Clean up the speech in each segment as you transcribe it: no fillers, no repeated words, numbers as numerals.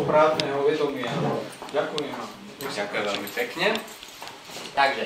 právneho vedomia. Ďakujem vám. Ďakujem veľmi pekne. Takže,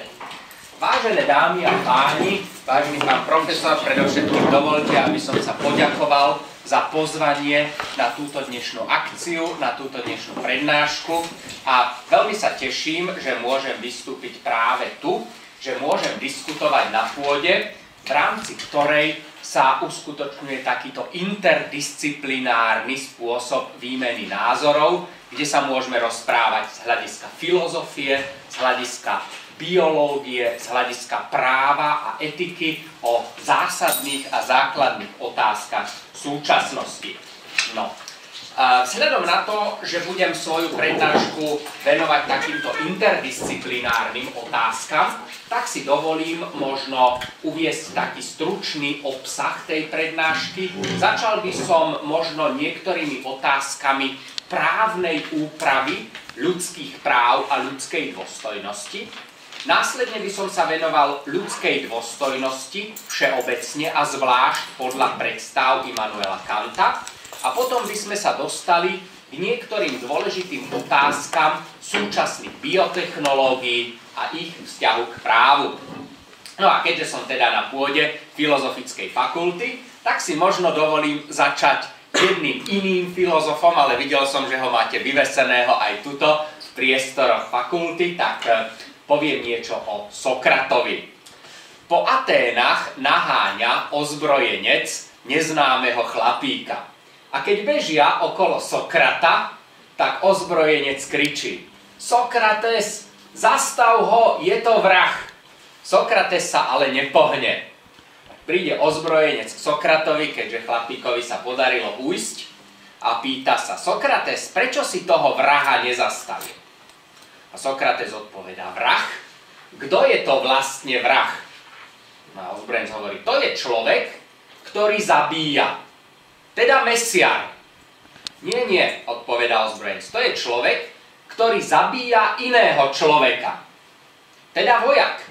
vážené dámy a páni, vážený pán profesor, predovšetkým dovolte, aby som sa poďakoval za pozvanie na túto dnešnú akciu, na túto dnešnú prednášku a veľmi sa teším, že môžem vystúpiť práve tu, že môžem diskutovať na pôde, v rámci ktorej sa uskutočňuje takýto interdisciplinárny spôsob výmeny názorov, kde sa môžeme rozprávať z hľadiska filozofie, z hľadiska biológie, z hľadiska práva a etiky o zásadných a základných otázkach súčasnosti. No. Vzhľadom na to, že budem svoju prednášku venovať takýmto interdisciplinárnym otázkam, tak si dovolím možno uviesť taký stručný obsah tej prednášky. Začal by som možno niektorými otázkami právnej úpravy ľudských práv a ľudskej dôstojnosti. Následne by som sa venoval ľudskej dôstojnosti všeobecne a zvlášť podľa predstav Immanuela Kanta. A potom by sme sa dostali k niektorým dôležitým otázkam súčasných biotechnológií a ich vzťahu k právu. No a keďže som teda na pôde Filozofickej fakulty, tak si možno dovolím začať jedným iným filozofom, ale videl som, že ho máte vyveseného aj tuto v priestoroch fakulty, tak poviem niečo o Sokratovi. Po Aténach naháňa ozbrojenec neznámeho chlapíka. A keď bežia okolo Sokrata, tak ozbrojenec kričí: Sokrates, zastav ho, je to vrah. Sokrates sa ale nepohne. Príde ozbrojenec k Sokratovi, keďže chlapíkovi sa podarilo ujsť, a pýta sa: Sokrates, prečo si toho vraha nezastavil? A Sokrates odpovedá: vrah? Kto je to vlastne vrah? A ozbrojenec hovorí: to je človek, ktorý zabíja. Teda mesiar. Nie, odpovedá ozbrojenec. To je človek, ktorý zabíja iného človeka. Teda vojak.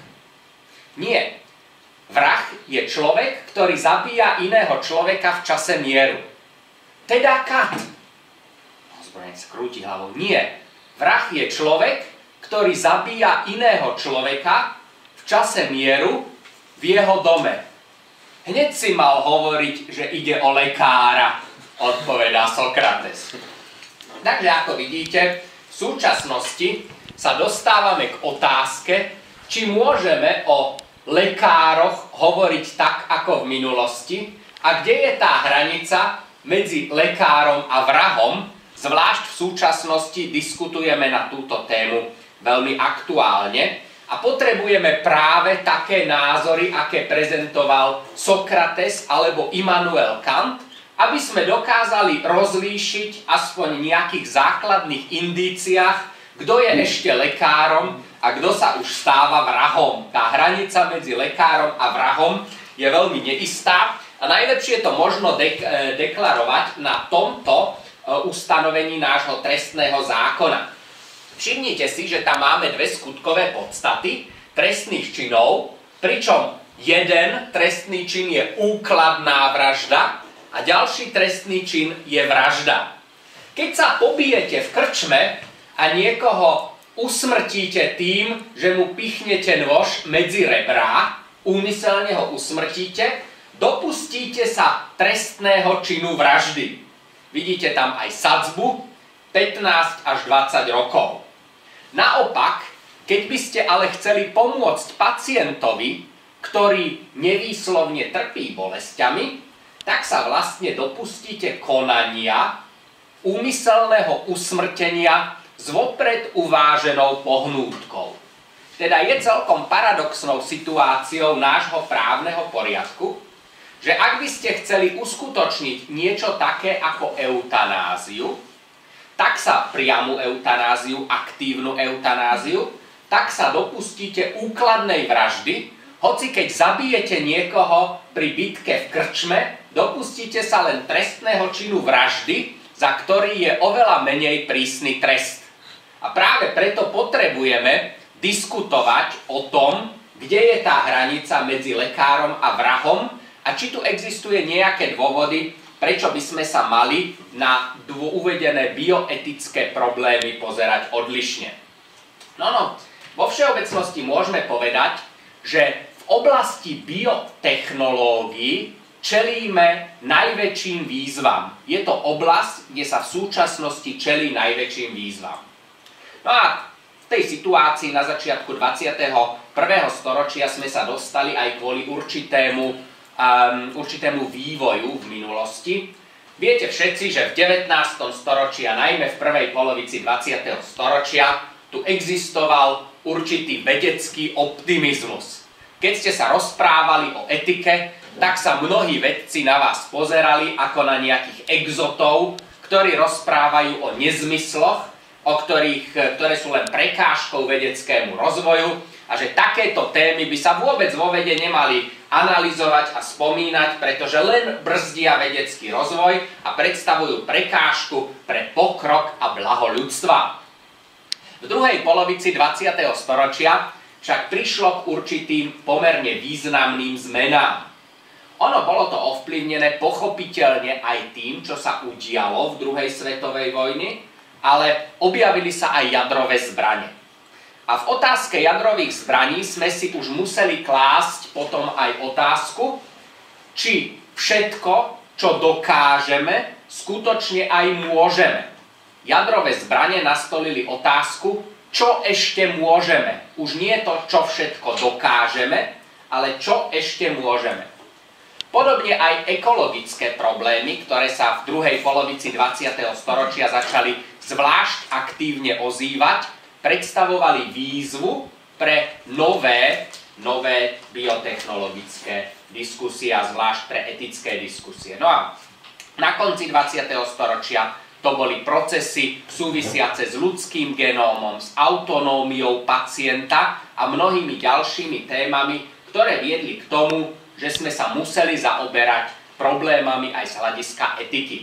Nie. Vrah je človek, ktorý zabíja iného človeka v čase mieru. Teda kat. Ozbrojenec krúti hlavou. Nie. Vrah je človek, ktorý zabíja iného človeka v čase mieru v jeho dome. Hneď si mal hovoriť, že ide o lekára, odpovedá Sokrates. Takže ako vidíte, v súčasnosti sa dostávame k otázke, či môžeme o lekároch hovoriť tak, ako v minulosti a kde je tá hranica medzi lekárom a vrahom. Zvlášť v súčasnosti diskutujeme na túto tému veľmi aktuálne. A potrebujeme práve také názory, aké prezentoval Sokrates alebo Immanuel Kant, aby sme dokázali rozlíšiť aspoň v nejakých základných indíciách, kto je ešte lekárom a kto sa už stáva vrahom. Tá hranica medzi lekárom a vrahom je veľmi neistá a najlepšie to možno deklarovať na tomto ustanovení nášho trestného zákona. Všimnite si, že tam máme dve skutkové podstaty trestných činov, pričom jeden trestný čin je úkladná vražda a ďalší trestný čin je vražda. Keď sa pobijete v krčme a niekoho usmrtíte tým, že mu pichnete nôž medzi rebrá, úmyselne ho usmrtíte, dopustíte sa trestného činu vraždy. Vidíte tam aj sadzbu 15 až 20 rokov. Naopak, keď by ste ale chceli pomôcť pacientovi, ktorý nevýslovne trpí bolesťami, tak sa vlastne dopustíte konania úmyselného usmrtenia s vopred uváženou pohnútkou. Teda je celkom paradoxnou situáciou nášho právneho poriadku, že ak by ste chceli uskutočniť niečo také ako eutanáziu, tak sa priamu eutanáziu, aktívnu eutanáziu, tak sa dopustíte úkladnej vraždy, hoci keď zabijete niekoho pri bitke v krčme, dopustíte sa len trestného činu vraždy, za ktorý je oveľa menej prísny trest. A práve preto potrebujeme diskutovať o tom, kde je tá hranica medzi lekárom a vrahom a či tu existuje nejaké dôvody prečo by sme sa mali na uvedené bioetické problémy pozerať odlišne. No, vo všeobecnosti môžeme povedať, že v oblasti biotechnológií čelíme najväčším výzvam. Je to oblasť, kde sa v súčasnosti čelí najväčším výzvam. No a v tej situácii na začiatku 21. storočia sme sa dostali aj kvôli určitému vývoju v minulosti. Viete všetci, že v 19. storočí a najmä v prvej polovici 20. storočia tu existoval určitý vedecký optimizmus. Keď ste sa rozprávali o etike, tak sa mnohí vedci na vás pozerali ako na nejakých exotov, ktorí rozprávajú o nezmysloch, ktoré sú len prekážkou vedeckému rozvoju a že takéto témy by sa vôbec vo vede nemali analyzovať a spomínať, pretože len brzdia vedecký rozvoj a predstavujú prekážku pre pokrok a blaho ľudstva. V druhej polovici 20. storočia však prišlo k určitým pomerne významným zmenám. Bolo to ovplyvnené pochopiteľne aj tým, čo sa udialo v druhej svetovej vojne, ale objavili sa aj jadrové zbrane. A v otázke jadrových zbraní sme si už museli klásť potom aj otázku, či všetko, čo dokážeme, skutočne aj môžeme. Jadrové zbrane nastolili otázku, čo ešte môžeme. Už nie to, čo všetko dokážeme, ale čo ešte môžeme. Podobne aj ekologické problémy, ktoré sa v druhej polovici 20. storočia začali zvlášť aktívne ozývať, predstavovali výzvu pre nové biotechnologické diskusie a zvlášť pre etické diskusie. No a na konci 20. storočia to boli procesy súvisiace s ľudským genómom, s autonómiou pacienta a mnohými ďalšími témami, ktoré viedli k tomu, že sme sa museli zaoberať problémami aj z hľadiska etiky.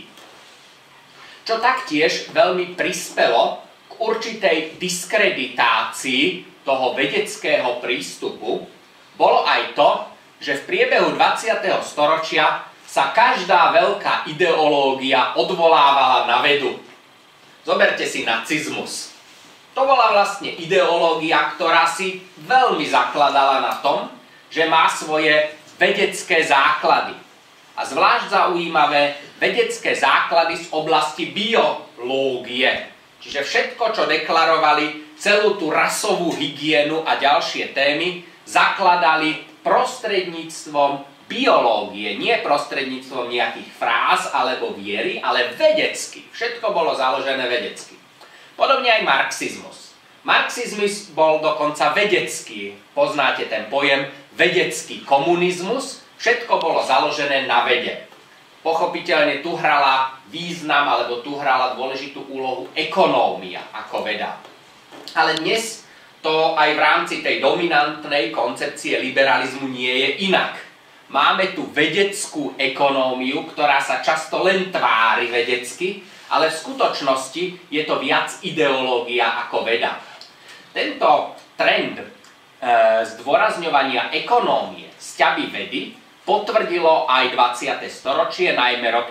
Čo taktiež veľmi prispelo k určitej diskreditácii toho vedeckého prístupu, bolo aj to, že v priebehu 20. storočia sa každá veľká ideológia odvolávala na vedu. Zoberte si nacizmus. To bola vlastne ideológia, ktorá si veľmi zakladala na tom, že má svoje vedecké základy. A zvlášť zaujímavé vedecké základy z oblasti biológie. Čiže všetko, čo deklarovali, celú tú rasovú hygienu a ďalšie témy, zakladali prostredníctvom biológie, nie prostredníctvom nejakých fráz alebo viery, ale vedecky. Všetko bolo založené vedecky. Podobne aj marxizmus. Marxizmus bol dokonca vedecký. Poznáte ten pojem vedecký komunizmus. Všetko bolo založené na vede. Pochopiteľne tu hrala význam, alebo tu hrala dôležitú úlohu ekonómia ako veda. Ale dnes to aj v rámci tej dominantnej koncepcie liberalizmu nie je inak. Máme tu vedeckú ekonómiu, ktorá sa často len tvári vedecky, ale v skutočnosti je to viac ideológia ako veda. Tento trend zdôrazňovania ekonómie z ťaby vedy potvrdilo aj 20. storočie, najmä rok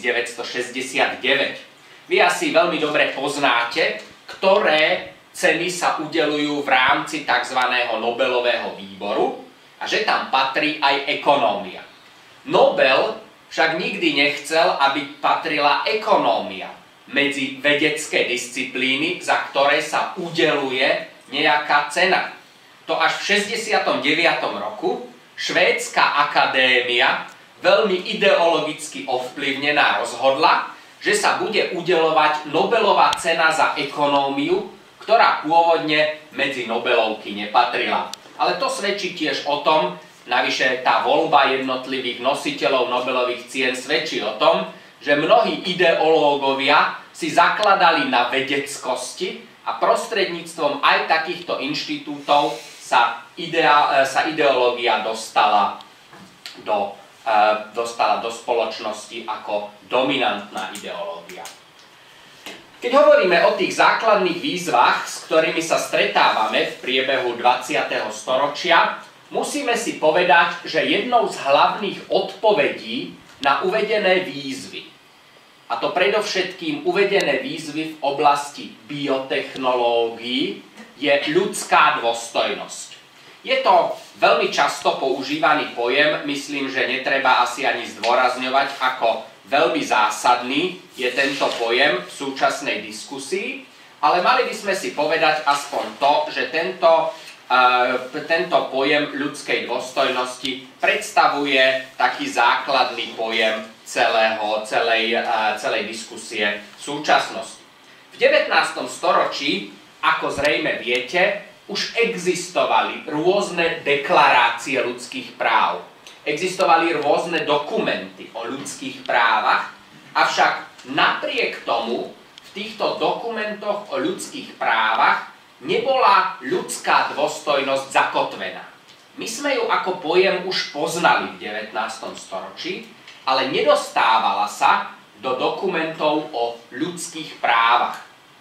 1969. Vy asi veľmi dobre poznáte, ktoré ceny sa udeľujú v rámci tzv. Nobelového výboru a že tam patrí aj ekonómia. Nobel však nikdy nechcel, aby patrila ekonómia medzi vedecké disciplíny, za ktoré sa udeľuje nejaká cena. To až v 69. roku Švédska akadémia, veľmi ideologicky ovplyvnená, rozhodla, že sa bude udeľovať Nobelová cena za ekonómiu, ktorá pôvodne medzi Nobelovky nepatrila. Ale to svedčí tiež o tom, navyše tá voľba jednotlivých nositeľov Nobelových cien svedčí o tom, že mnohí ideológovia si zakladali na vedeckosti a prostredníctvom aj takýchto inštitútov sa ideológia dostala do spoločnosti ako dominantná ideológia. Keď hovoríme o tých základných výzvach, s ktorými sa stretávame v priebehu 20. storočia, musíme si povedať, že jednou z hlavných odpovedí na uvedené výzvy. A to predovšetkým uvedené výzvy v oblasti biotechnológií je ľudská dôstojnosť. Je to veľmi často používaný pojem, myslím, že netreba asi ani zdôrazňovať, ako veľmi zásadný je tento pojem v súčasnej diskusii, ale mali by sme si povedať aspoň to, že tento pojem ľudskej dôstojnosti predstavuje taký základný pojem celej diskusie v súčasnosti. V 19. storočí, ako zrejme viete, už existovali rôzne deklarácie ľudských práv. Existovali rôzne dokumenty o ľudských právach, avšak napriek tomu v týchto dokumentoch o ľudských právach nebola ľudská dôstojnosť zakotvená. My sme ju ako pojem už poznali v 19. storočí, ale nedostávala sa do dokumentov o ľudských právach.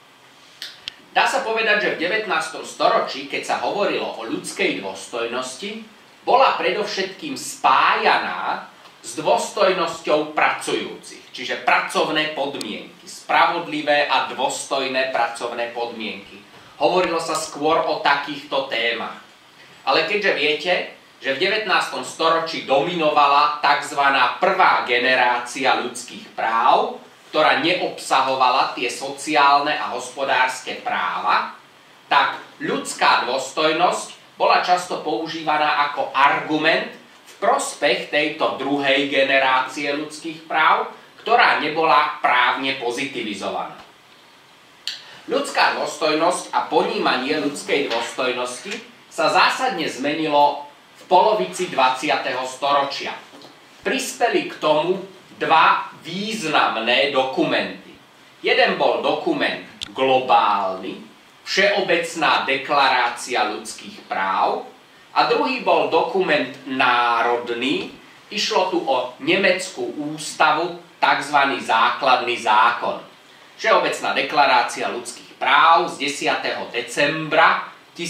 Dá sa povedať, že v 19. storočí, keď sa hovorilo o ľudskej dôstojnosti, bola predovšetkým spájaná s dôstojnosťou pracujúcich, čiže pracovné podmienky, spravodlivé a dôstojné pracovné podmienky. Hovorilo sa skôr o takýchto témach. Ale keďže viete, že v 19. storočí dominovala tzv. Prvá generácia ľudských práv, ktorá neobsahovala tie sociálne a hospodárske práva, tak ľudská dôstojnosť bola často používaná ako argument v prospech tejto druhej generácie ľudských práv, ktorá nebola právne pozitivizovaná. Ľudská dôstojnosť a ponímanie ľudskej dôstojnosti sa zásadne zmenilo v polovici 20. storočia. Prispeli k tomu dva významné dokumenty. Jeden bol dokument globálny, Všeobecná deklarácia ľudských práv, a druhý bol dokument národný. Išlo tu o nemeckú ústavu, tzv. Základný zákon. Všeobecná deklarácia ľudských práv z 10. decembra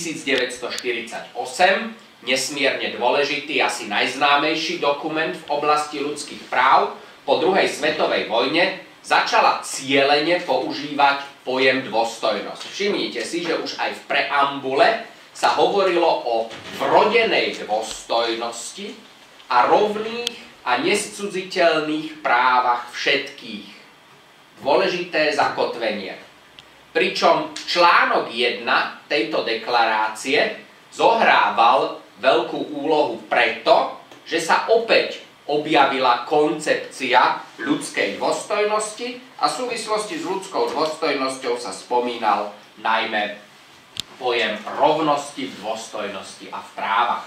1948, nesmierne dôležitý, asi najznámejší dokument v oblasti ľudských práv, po druhej svetovej vojne začala cielene používať pojem dôstojnosť. Všimnite si, že už aj v preambule sa hovorilo o vrodenej dôstojnosti a rovných a nescudziteľných právach všetkých. Dôležité zakotvenie. Pričom článok 1 tejto deklarácie zohrával veľkú úlohu preto, že sa opäť objavila koncepcia ľudskej dôstojnosti a v súvislosti s ľudskou dôstojnosťou sa spomínal najmä pojem rovnosti v dôstojnosti a v právach.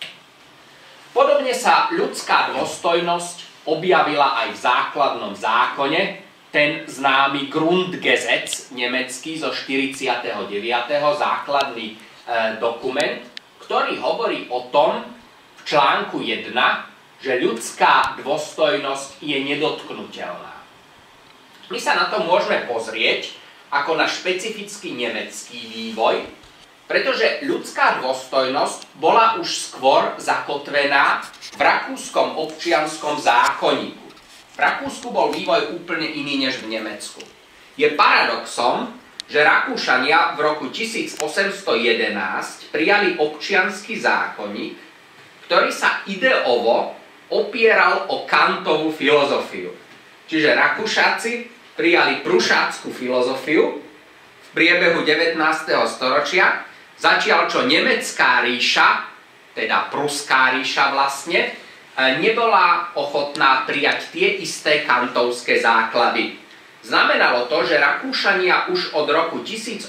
Podobne sa ľudská dôstojnosť objavila aj v základnom zákone, ten známy Grundgesetz nemecký zo 49. základný dokument, ktorý hovorí o tom v článku 1, že ľudská dôstojnosť je nedotknuteľná. My sa na to môžeme pozrieť ako na špecifický nemecký vývoj, pretože ľudská dôstojnosť bola už skôr zakotvená v rakúskom občianskom zákonníku. V Rakúsku bol vývoj úplne iný než v Nemecku. Je paradoxom, že Rakúšania v roku 1811 prijali občiansky zákonník, ktorý sa ideovo opieral o Kantovú filozofiu. Čiže Rakúšáci prijali prušácku filozofiu v priebehu 19. storočia, zatiaľ čo nemecká ríša, teda pruská ríša vlastne, nebola ochotná prijať tie isté kantovské základy. Znamenalo to, že Rakúšania už od roku 1811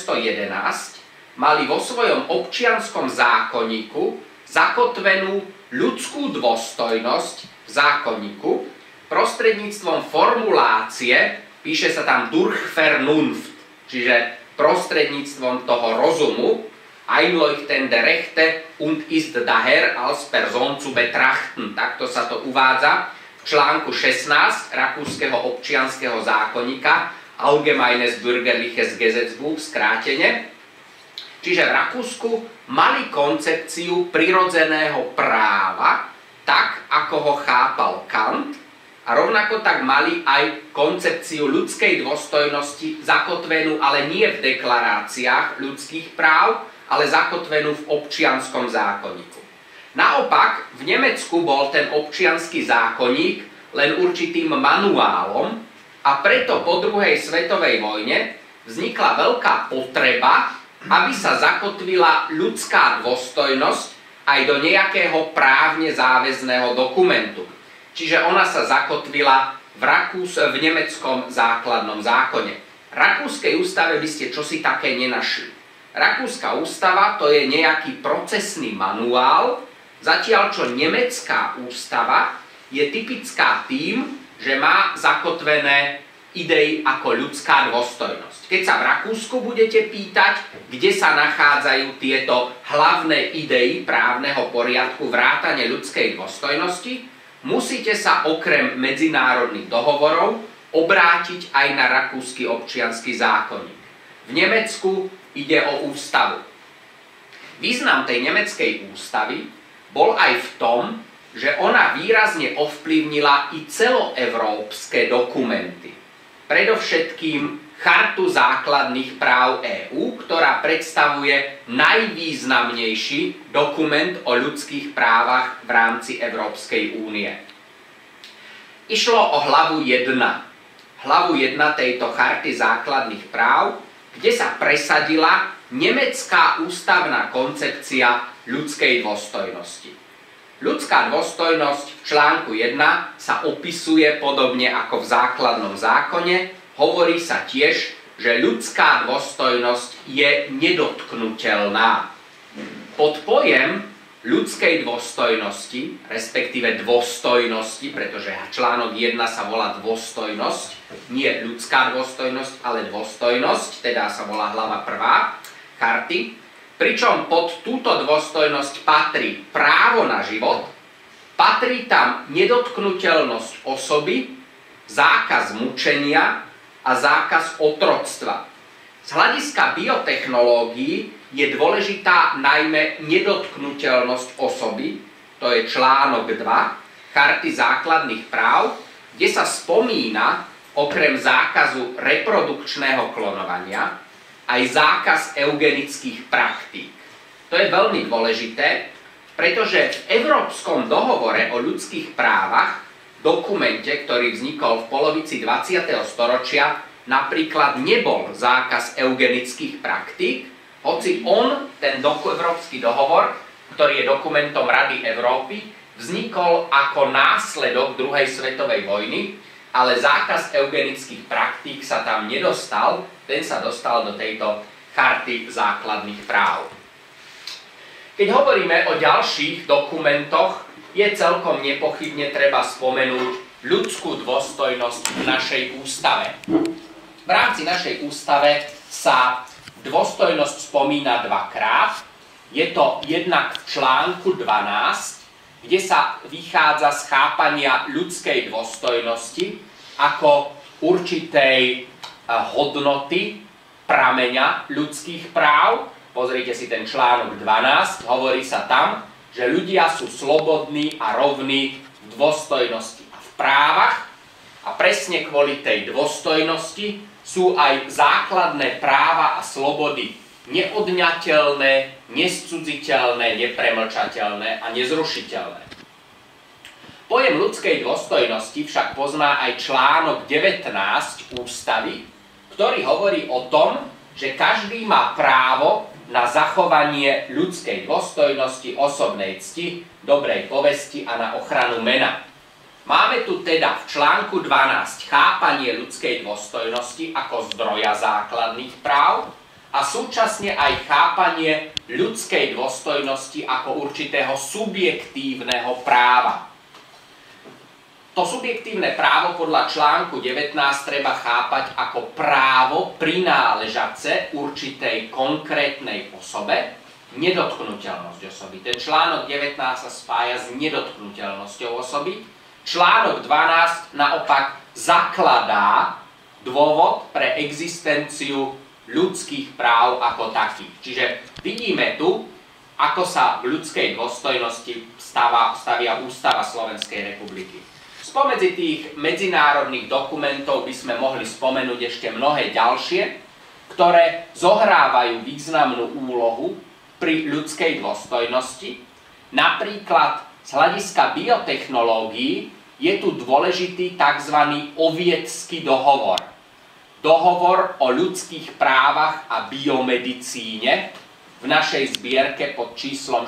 mali vo svojom občianskom zákonníku zakotvenú ľudskú dôstojnosť v zákonníku prostredníctvom formulácie, píše sa tam Durchvernunft, čiže prostredníctvom toho rozumu, Einleuchtende Rechte und ist daher als Person zu betrachten. Takto sa to uvádza v článku 16 rakúskeho občianskeho zákonníka Allgemeines Bürgerliches Gesetzbuch, skrátene. Čiže v Rakúsku mali koncepciu prirodzeného práva, tak ako ho chápal Kant, A rovnako tak mali aj koncepciu ľudskej dôstojnosti zakotvenú, ale nie v deklaráciách ľudských práv, ale zakotvenú v občianskom zákonníku. Naopak, v Nemecku bol ten občiansky zákonník len určitým manuálom a preto po druhej svetovej vojne vznikla veľká potreba, aby sa zakotvila ľudská dôstojnosť aj do nejakého právne záväzného dokumentu. Čiže ona sa zakotvila v nemeckom základnom zákone. V rakúskej ústave by ste čosi také nenašli. Rakúska ústava to je nejaký procesný manuál, zatiaľ čo nemecká ústava je typická tým, že má zakotvené idei ako ľudská dôstojnosť. Keď sa v Rakúsku budete pýtať, kde sa nachádzajú tieto hlavné idei právneho poriadku vrátane ľudskej dôstojnosti, musíte sa okrem medzinárodných dohovorov obrátiť aj na rakúsky občiansky zákonník. V Nemecku ide o ústavu. Význam tej nemeckej ústavy bol aj v tom, že ona výrazne ovplyvnila i celoevropské dokumenty. Predovšetkým Chartu základných práv EÚ, ktorá predstavuje najvýznamnejší dokument o ľudských právach v rámci Európskej únie. Išlo o hlavu 1. Hlavu 1 tejto Charty základných práv, kde sa presadila nemecká ústavná koncepcia ľudskej dôstojnosti. Ľudská dôstojnosť v článku 1 sa opisuje podobne ako v základnom zákone. Hovorí sa tiež, že ľudská dôstojnosť je nedotknuteľná. Pod pojem ľudskej dôstojnosti, respektíve dôstojnosti, pretože článok 1 sa volá dôstojnosť, nie ľudská dôstojnosť, ale dôstojnosť, teda sa volá hlava 1 charty, pričom pod túto dôstojnosť patrí právo na život, patrí tam nedotknuteľnosť osoby, zákaz mučenia a zákaz otroctva. Z hľadiska biotechnológií je dôležitá najmä nedotknuteľnosť osoby, to je článok 2 Charty základných práv, kde sa spomína okrem zákazu reprodukčného klonovania aj zákaz eugenických praktík. To je veľmi dôležité, pretože v Európskom dohovore o ľudských právach, dokumente, ktorý vznikol v polovici 20. storočia, napríklad nebol zákaz eugenických praktík, hoci ten Európsky dohovor, ktorý je dokumentom Rady Európy, vznikol ako následok druhej svetovej vojny, ale zákaz eugenických praktík sa tam nedostal, ten sa dostal do tejto Charty základných práv. Keď hovoríme o ďalších dokumentoch, je celkom nepochybne treba spomenúť ľudskú dôstojnosť v našej ústave. V rámci našej ústave sa dôstojnosť spomína dvakrát. Je to jednak v článku 12, kde sa vychádza z chápania ľudskej dôstojnosti ako určitej hodnoty prameňa ľudských práv. Pozrite si ten článok 12, hovorí sa tam, že ľudia sú slobodní a rovní v dôstojnosti a v právach a presne kvôli tej dôstojnosti sú aj základné práva a slobody neodňateľné, nescudziteľné, nepremlčateľné a nezrušiteľné. Pojem ľudskej dôstojnosti však pozná aj článok 19 ústavy, ktorý hovorí o tom, že každý má právo na zachovanie ľudskej dôstojnosti, osobnej cti, dobrej povesti a na ochranu mena. Máme tu teda v článku 12 chápanie ľudskej dôstojnosti ako zdroja základných práv a súčasne aj chápanie ľudskej dôstojnosti ako určitého subjektívneho práva. To subjektívne právo podľa článku 19 treba chápať ako právo prináležace určitej konkrétnej osobe, nedotknuteľnosť osoby. Ten článok 19 sa spája s nedotknuteľnosťou osoby. Článok 12 naopak zakladá dôvod pre existenciu ľudských práv ako takých. Čiže vidíme tu, ako sa v ľudskej dôstojnosti stavia Ústava Slovenskej republiky. Spomedzi tých medzinárodných dokumentov by sme mohli spomenúť ešte mnohé ďalšie, ktoré zohrávajú významnú úlohu pri ľudskej dôstojnosti. Napríklad z hľadiska biotechnológií je tu dôležitý tzv. Oviedský dohovor. Dohovor o ľudských právach a biomedicíne v našej zbierke pod číslom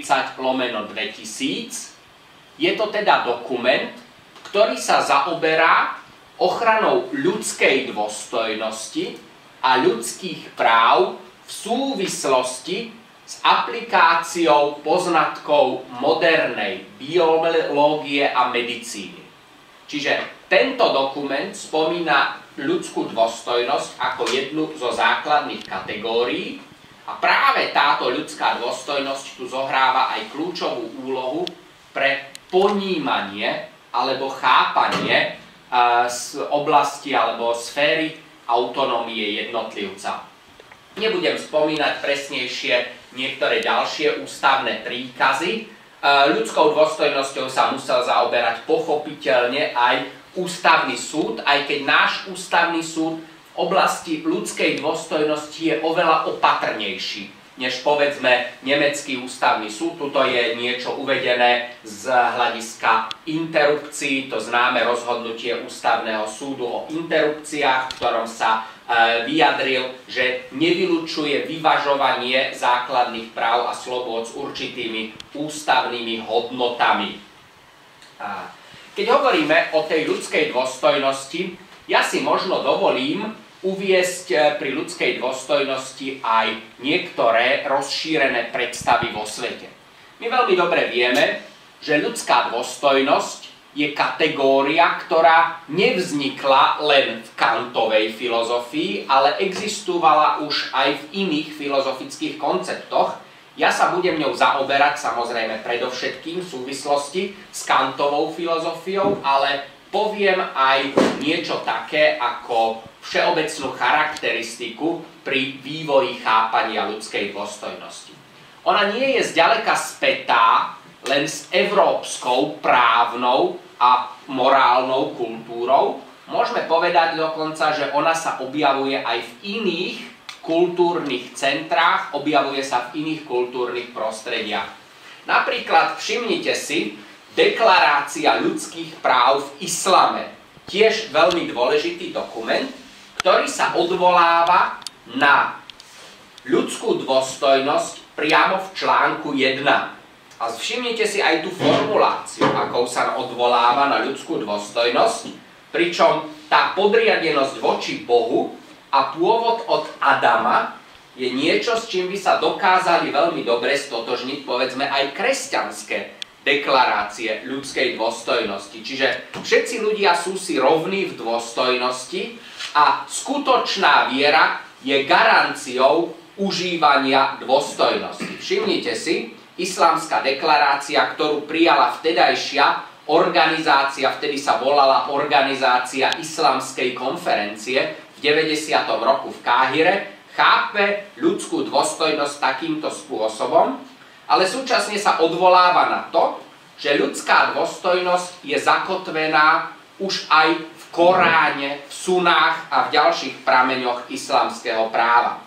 40/2000. Je to teda dokument, ktorý sa zaoberá ochranou ľudskej dôstojnosti a ľudských práv v súvislosti s aplikáciou poznatkov modernej biológie a medicíny. Čiže tento dokument spomína ľudskú dôstojnosť ako jednu zo základných kategórií a práve táto ľudská dôstojnosť tu zohráva aj kľúčovú úlohu pre ponímanie alebo chápanie z oblasti alebo sféry autonómie jednotlivca. Nebudem spomínať presnejšie niektoré ďalšie ústavné príkazy. Ľudskou dôstojnosťou sa musel zaoberať pochopiteľne aj ústavný súd, aj keď náš ústavný súd v oblasti ľudskej dôstojnosti je oveľa opatrnejší než povedzme nemecký ústavný súd. Tuto je niečo uvedené z hľadiska interrupcií, to známe rozhodnutie ústavného súdu o interrupciách, v ktorom sa vyjadril, že nevylučuje vyvažovanie základných práv a slobôd s určitými ústavnými hodnotami. Keď hovoríme o tej ľudskej dôstojnosti, ja si možno dovolím uviesť pri ľudskej dôstojnosti aj niektoré rozšírené predstavy vo svete. My veľmi dobre vieme, že ľudská dôstojnosť je kategória, ktorá nevznikla len v Kantovej filozofii, ale existovala už aj v iných filozofických konceptoch. Ja sa budem ňou zaoberať samozrejme predovšetkým v súvislosti s Kantovou filozofiou, ale poviem aj niečo také ako všeobecnú charakteristiku pri vývoji chápania ľudskej dôstojnosti. Ona nie je zďaleka spätá len s európskou právnou a morálnou kultúrou. Môžeme povedať dokonca, že ona sa objavuje aj v iných kultúrnych centrách, objavuje sa v iných kultúrnych prostrediach. Napríklad všimnite si Deklarácia ľudských práv v islame. Tiež veľmi dôležitý dokument, ktorý sa odvoláva na ľudskú dôstojnosť priamo v článku 1. A všimnite si aj tú formuláciu, akou sa odvoláva na ľudskú dôstojnosť, pričom tá podriadenosť voči Bohu a pôvod od Adama je niečo, s čím by sa dokázali veľmi dobre stotožniť, povedzme, aj kresťanské deklarácie ľudskej dôstojnosti. Čiže všetci ľudia sú si rovní v dôstojnosti a skutočná viera je garanciou užívania dôstojnosti. Všimnite si, islamská deklarácia, ktorú prijala vtedajšia organizácia, vtedy sa volala Organizácia islamskej konferencie v 90. roku v Káhire, chápe ľudskú dôstojnosť takýmto spôsobom, ale súčasne sa odvoláva na to, že ľudská dôstojnosť je zakotvená už aj v Koráne, v sunách a v ďalších prameňoch islamského práva.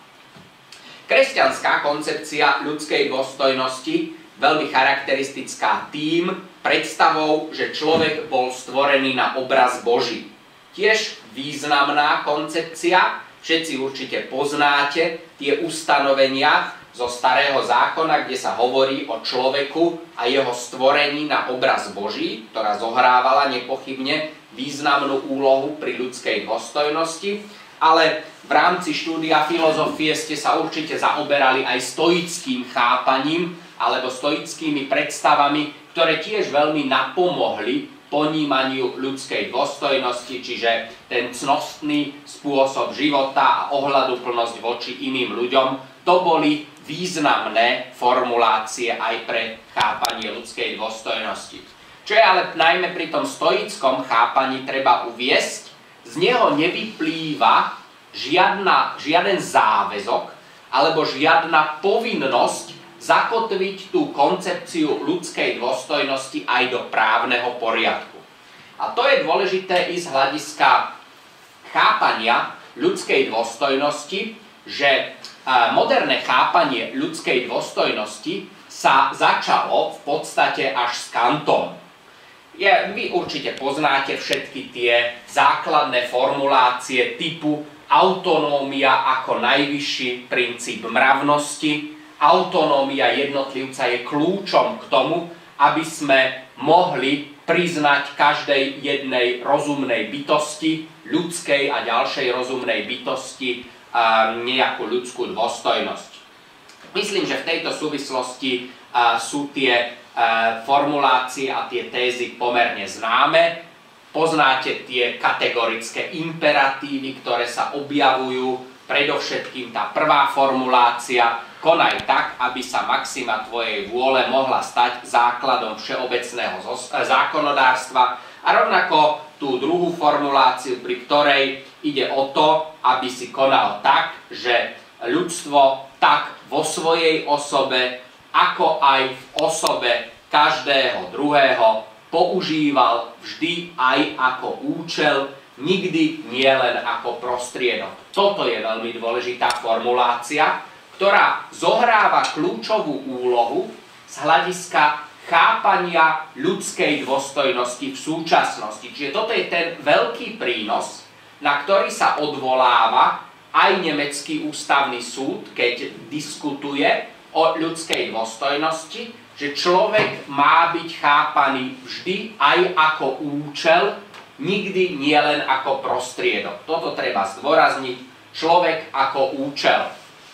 Kresťanská koncepcia ľudskej dôstojnosti, veľmi charakteristická tým predstavou, že človek bol stvorený na obraz Boží. Tiež významná koncepcia, všetci určite poznáte tie ustanovenia zo Starého zákona, kde sa hovorí o človeku a jeho stvorení na obraz Boží, ktorá zohrávala nepochybne významnú úlohu pri ľudskej dôstojnosti, ale v rámci štúdia filozofie ste sa určite zaoberali aj stoickým chápaním alebo stoickými predstavami, ktoré tiež veľmi napomohli ponímaniu ľudskej dôstojnosti, čiže ten cnostný spôsob života a ohľaduplnosť voči iným ľuďom, to boli významné formulácie aj pre chápanie ľudskej dôstojnosti. Čo je ale najmä pri tom stoickom chápaní treba uviesť, z neho nevyplýva žiaden záväzok alebo žiadna povinnosť zakotviť tú koncepciu ľudskej dôstojnosti aj do právneho poriadku. A to je dôležité i z hľadiska chápania ľudskej dôstojnosti, že moderné chápanie ľudskej dôstojnosti sa začalo v podstate až s Kantom. Vy určite poznáte všetky tie základné formulácie typu autonómia ako najvyšší princíp mravnosti. Autonómia jednotlivca je kľúčom k tomu, aby sme mohli priznať každej jednej rozumnej bytosti, ľudskej a ďalšej rozumnej bytosti, nejakú ľudskú dôstojnosť. Myslím, že v tejto súvislosti sú tie formulácie a tie tézy pomerne známe. Poznáte tie kategorické imperatívy, ktoré sa objavujú, predovšetkým tá prvá formulácia: konaj tak, aby sa maxima tvojej vôle mohla stať základom všeobecného zákonodárstva. A rovnako tú druhú formuláciu, pri ktorej ide o to, aby si konal tak, že ľudstvo tak vo svojej osobe, ako aj v osobe každého druhého používal vždy aj ako účel, nikdy nie len ako prostriedok. Toto je veľmi dôležitá formulácia, ktorá zohráva kľúčovú úlohu z hľadiska chápania ľudskej dôstojnosti v súčasnosti. Čiže toto je ten veľký prínos, na ktorý sa odvoláva aj nemecký ústavný súd, keď diskutuje o ľudskej dôstojnosti, že človek má byť chápaný vždy aj ako účel, nikdy nie len ako prostriedok. Toto treba zdôrazniť, človek ako účel.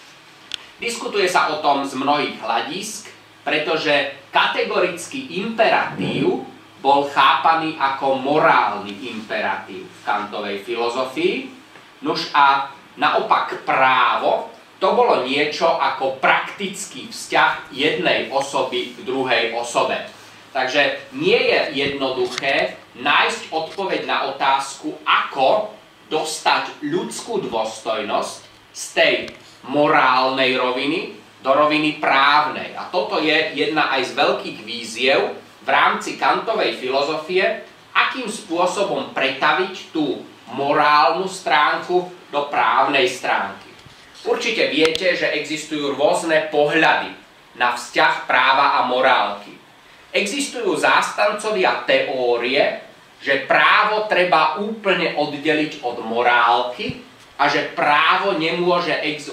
Diskutuje sa o tom z mnohých hľadísk, pretože kategorický imperatív bol chápaný ako morálny imperatív v Kantovej filozofii. Nuž a naopak právo, to bolo niečo ako praktický vzťah jednej osoby k druhej osobe. Takže nie je jednoduché nájsť odpoveď na otázku, ako dostať ľudskú dôstojnosť z tej morálnej roviny do roviny právnej. A toto je jedna aj z veľkých víziev v rámci Kantovej filozofie, akým spôsobom pretaviť tú morálnu stránku do právnej stránky. Určite viete, že existujú rôzne pohľady na vzťah práva a morálky. Existujú zástancovia teórie, že právo treba úplne oddeliť od morálky a že právo nemôže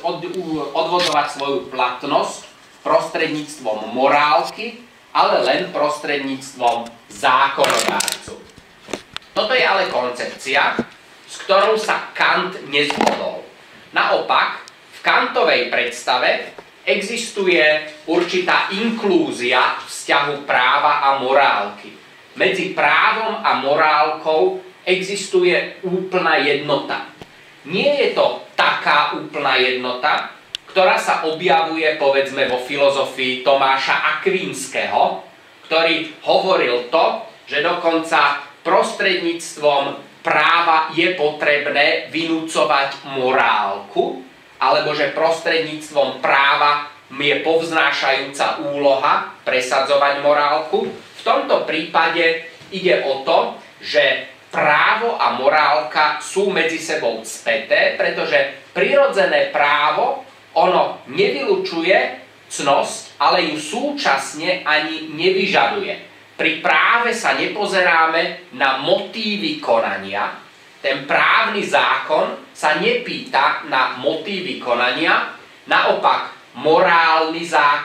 odvodzovať svoju platnosť prostredníctvom morálky, ale len prostredníctvom zákonodárcu. Toto je ale koncepcia, s ktorou sa Kant nezhodol. Naopak, v Kantovej predstave existuje určitá inklúzia vzťahu práva a morálky. Medzi právom a morálkou existuje úplná jednota. Nie je to taká úplná jednota, ktorá sa objavuje, povedzme, vo filozofii Tomáša Akvinského, ktorý hovoril to, že dokonca prostredníctvom práva je potrebné vynúcovať morálku, alebo že prostredníctvom práva je povznášajúca úloha presadzovať morálku. V tomto prípade ide o to, že právo a morálka sú medzi sebou späté, pretože prirodzené právo, ono nevylučuje cnosť, ale ju súčasne ani nevyžaduje. Pri práve sa nepozeráme na motívy konania. Ten právny zákon sa nepýta na motívy konania, naopak morálny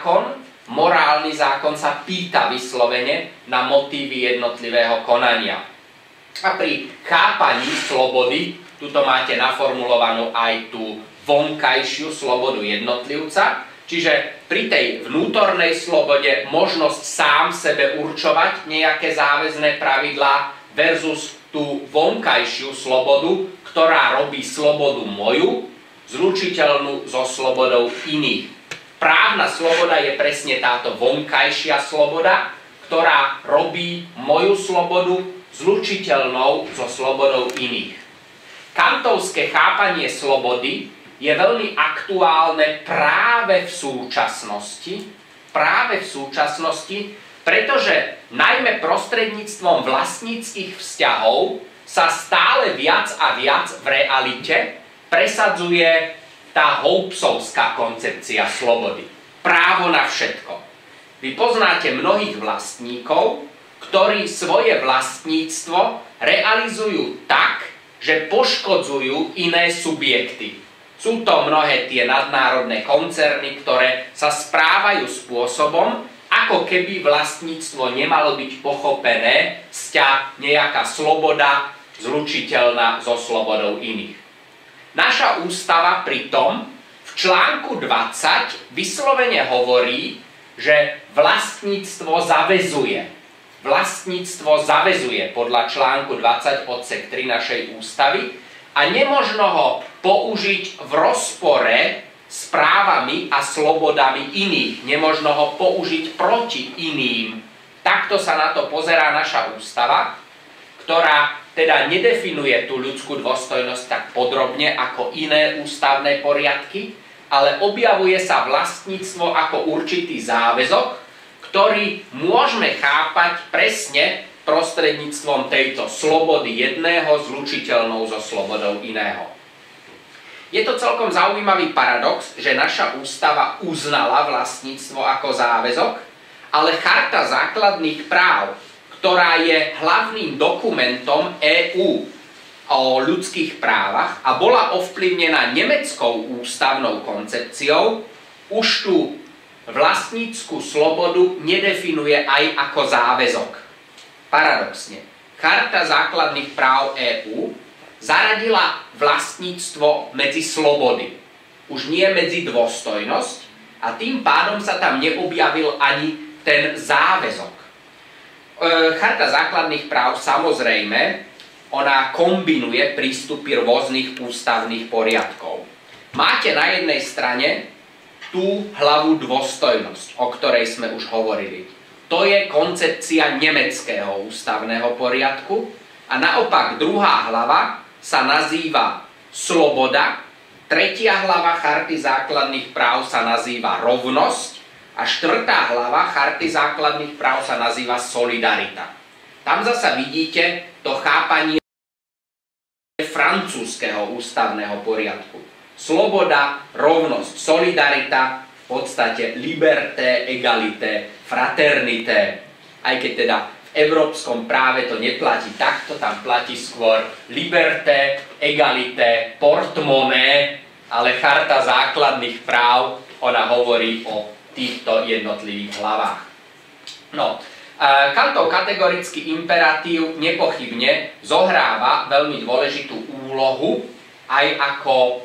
zákon sa pýta vyslovene na motívy jednotlivého konania. A pri chápaní slobody, tuto máte naformulovanú aj tú vonkajšiu slobodu jednotlivca, čiže pri tej vnútornej slobode možnosť sám sebe určovať nejaké záväzné pravidlá versus tú vonkajšiu slobodu, ktorá robí slobodu moju, zlučiteľnú so slobodou iných. Právna sloboda je presne táto vonkajšia sloboda, ktorá robí moju slobodu zlučiteľnou so slobodou iných. Kantovské chápanie slobody je veľmi aktuálne práve v súčasnosti, pretože najmä prostredníctvom vlastníckych vzťahov sa stále viac a viac v realite presadzuje tá Hobbesovská koncepcia slobody. Právo na všetko. Vy poznáte mnohých vlastníkov, ktorí svoje vlastníctvo realizujú tak, že poškodzujú iné subjekty. Sú to mnohé tie nadnárodné koncerny, ktoré sa správajú spôsobom, ako keby vlastníctvo nemalo byť pochopené, sťa nejaká sloboda zlučiteľná so slobodou iných. Naša ústava pritom v článku 20 vyslovene hovorí, že vlastníctvo zaväzuje. Vlastníctvo zaväzuje podľa článku 20 odsek 3 našej ústavy a nemožno ho použiť v rozpore s právami a slobodami iných. Nemožno ho použiť proti iným. Takto sa na to pozerá naša ústava, ktorá teda nedefinuje tú ľudskú dôstojnosť tak podrobne ako iné ústavné poriadky, ale objavuje sa vlastníctvo ako určitý záväzok, ktorý môžeme chápať presne prostredníctvom tejto slobody jedného zlučiteľnou so slobodou iného. Je to celkom zaujímavý paradox, že naša ústava uznala vlastníctvo ako záväzok, ale Charta základných práv, ktorá je hlavným dokumentom EÚ o ľudských právach a bola ovplyvnená nemeckou ústavnou koncepciou, už tú vlastnícku slobodu nedefinuje aj ako záväzok. Paradoxne, Charta základných práv EÚ zaradila vlastníctvo medzi slobody, už nie medzi dôstojnosť, a tým pádom sa tam neobjavil ani ten záväzok. Charta základných práv, samozrejme, ona kombinuje prístupy rôznych ústavných poriadkov. Máte na jednej strane tú hlavu dôstojnosť, o ktorej sme už hovorili. To je koncepcia nemeckého ústavného poriadku a naopak druhá hlava sa nazýva sloboda, tretia hlava Charty základných práv sa nazýva rovnosť a štvrtá hlava Charty základných práv sa nazýva solidarita. Tam zasa vidíte to chápanie francúzskeho ústavného poriadku. Sloboda, rovnosť, solidarita, v podstate liberté, egalité, fraternité. Aj keď teda v európskom práve to neplatí takto, tam platí skôr liberté, egalité, portmonnaie, ale Charta základných práv, ona hovorí o týchto jednotlivých hlavách. No, Kantov kategorický imperatív nepochybne zohráva veľmi dôležitú úlohu aj ako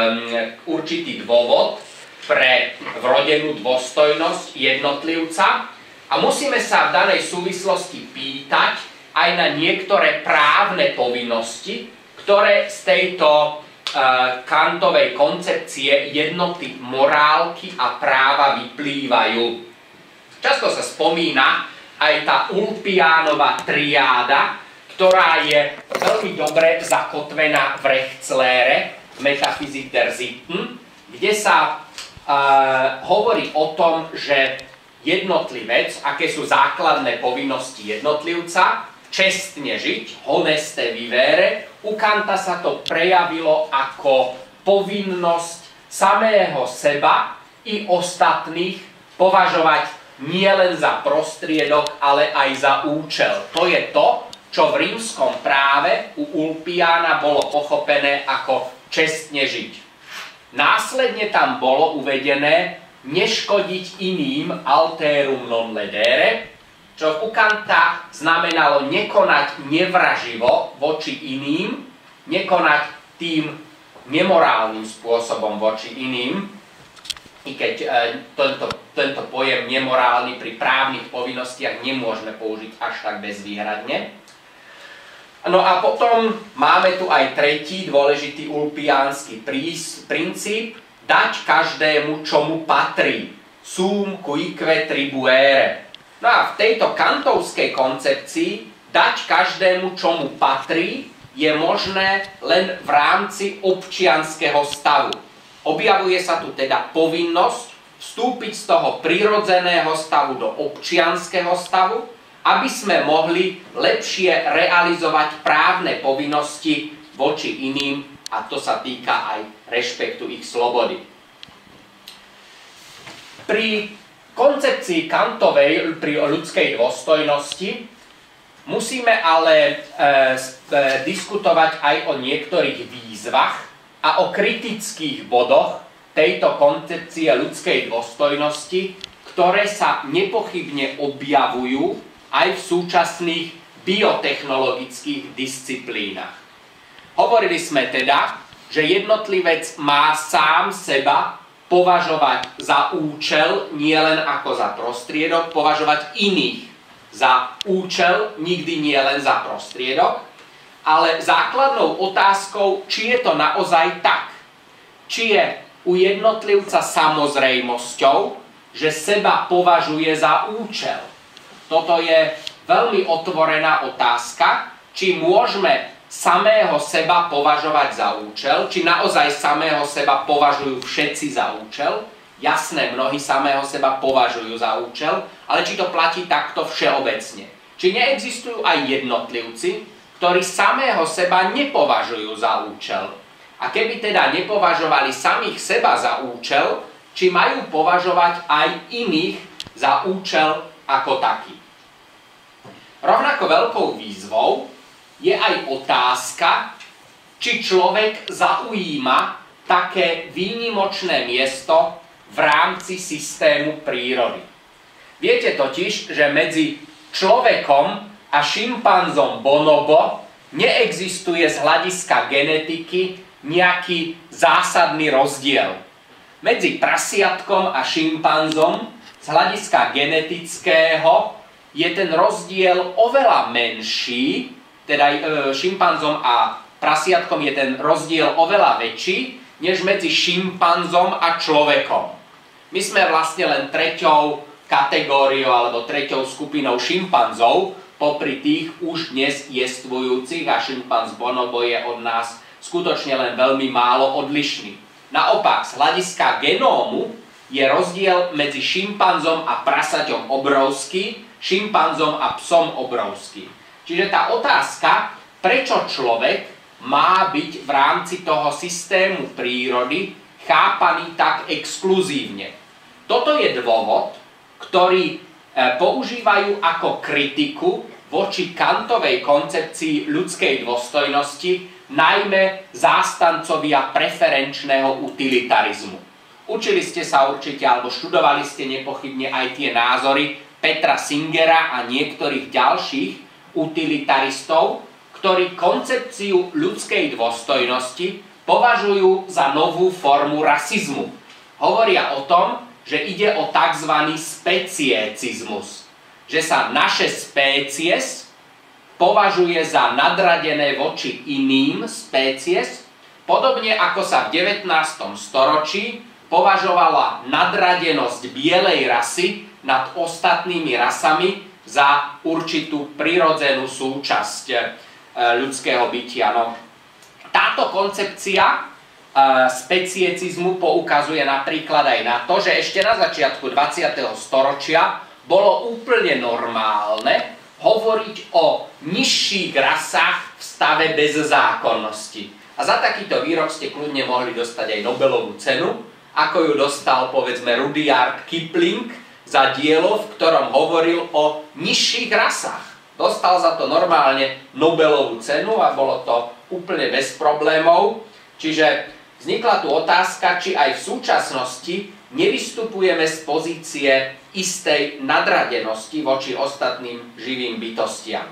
určitý dôvod pre vrodenú dôstojnosť jednotlivca a musíme sa v danej súvislosti pýtať aj na niektoré právne povinnosti, ktoré z tejto Kantovej koncepcie jednoty morálky a práva vyplývajú. Často sa spomína aj tá Ulpiánova triáda, ktorá je veľmi dobre zakotvená v Rechtslehre, Metaphysik der Sitten, kde sa hovorí o tom, že jednotlivec, aké sú základné povinnosti jednotlivca, čestne žiť, honeste vivere, u Kanta sa to prejavilo ako povinnosť samého seba i ostatných považovať nielen za prostriedok, ale aj za účel. To je to, čo v rímskom práve u Ulpiána bolo pochopené ako čestne žiť. Následne tam bolo uvedené neškodiť iným alterum non ledere, čo u Kanta znamenalo nekonať nevraživo voči iným, nekonať tým nemorálnym spôsobom voči iným, i keď tento pojem nemorálny pri právnych povinnostiach nemôžeme použiť až tak bezvýhradne. No a potom máme tu aj tretí dôležitý ulpiánsky princíp, dať každému, čo mu patrí. Sum cuique tribuere. No a v tejto kantovskej koncepcii dať každému, čo mu patrí, je možné len v rámci občianskeho stavu. Objavuje sa tu teda povinnosť v vstúpiť z toho prirodzeného stavu do občianskeho stavu, aby sme mohli lepšie realizovať právne povinnosti voči iným, a to sa týka aj rešpektu ich slobody. Pri koncepcii Kantovej pri ľudskej dôstojnosti musíme ale diskutovať aj o niektorých výzvach a o kritických bodoch tejto koncepcie ľudskej dôstojnosti, ktoré sa nepochybne objavujú aj v súčasných biotechnologických disciplínach. Hovorili sme teda, že jednotlivec má sám seba považovať za účel, nielen ako za prostriedok, považovať iných za účel, nikdy nie len za prostriedok, ale základnou otázkou, či je to naozaj tak. Či je u jednotlivca samozrejmosťou, že seba považuje za účel. Toto je veľmi otvorená otázka, či môžeme samého seba považovať za účel, či naozaj samého seba považujú všetci za účel. Jasné, mnohí samého seba považujú za účel, ale či to platí takto všeobecne. Či neexistujú aj jednotlivci, ktorí samého seba nepovažujú za účel. A keby teda nepovažovali samých seba za účel, či majú považovať aj iných za účel ako taký. Rovnako veľkou výzvou je aj otázka, či človek zaujíma také výnimočné miesto v rámci systému prírody. Viete totiž, že medzi človekom a šimpanzom bonobo neexistuje z hľadiska genetiky nejaký zásadný rozdiel. Medzi prasiatkom a šimpanzom z hľadiska genetického je ten rozdiel oveľa menší, teda šimpanzom a prasiatkom je ten rozdiel oveľa väčší, než medzi šimpanzom a človekom. My sme vlastne len treťou kategóriou alebo treťou skupinou šimpanzov, popri tých už dnes jestvujúcich, a šimpanz bonobo je od nás skutočne len veľmi málo odlišný. Naopak, z hľadiska genómu je rozdiel medzi šimpanzom a prasaťom obrovský, šimpanzom a psom obrovský. Čiže tá otázka, prečo človek má byť v rámci toho systému prírody chápaný tak exkluzívne. Toto je dôvod, ktorý používajú ako kritiku voči Kantovej koncepcii ľudskej dôstojnosti, najmä zástancovia preferenčného utilitarizmu. Učili ste sa určite, alebo študovali ste nepochybne aj tie názory Petra Singera a niektorých ďalších utilitaristov, ktorí koncepciu ľudskej dôstojnosti považujú za novú formu rasizmu. Hovoria o tom, že ide o tzv. Speciecizmus. Že sa naše spécies považuje za nadradené voči iným spécies, podobne ako sa v 19. storočí považovala nadradenosť bielej rasy nad ostatnými rasami za určitú prirodzenú súčasť ľudského bytia. No, táto koncepcia speciecizmu poukazuje napríklad aj na to, že ešte na začiatku 20. storočia bolo úplne normálne hovoriť o nižších rasách v stave bezzákonnosti. A za takýto výrok ste kľudne mohli dostať aj Nobelovú cenu, ako ju dostal, povedzme, Rudyard Kipling za dielo, v ktorom hovoril o nižších rasách. Dostal za to normálne Nobelovú cenu a bolo to úplne bez problémov. Čiže vznikla tu otázka, či aj v súčasnosti nevystupujeme z pozície istej nadradenosti voči ostatným živým bytostiam.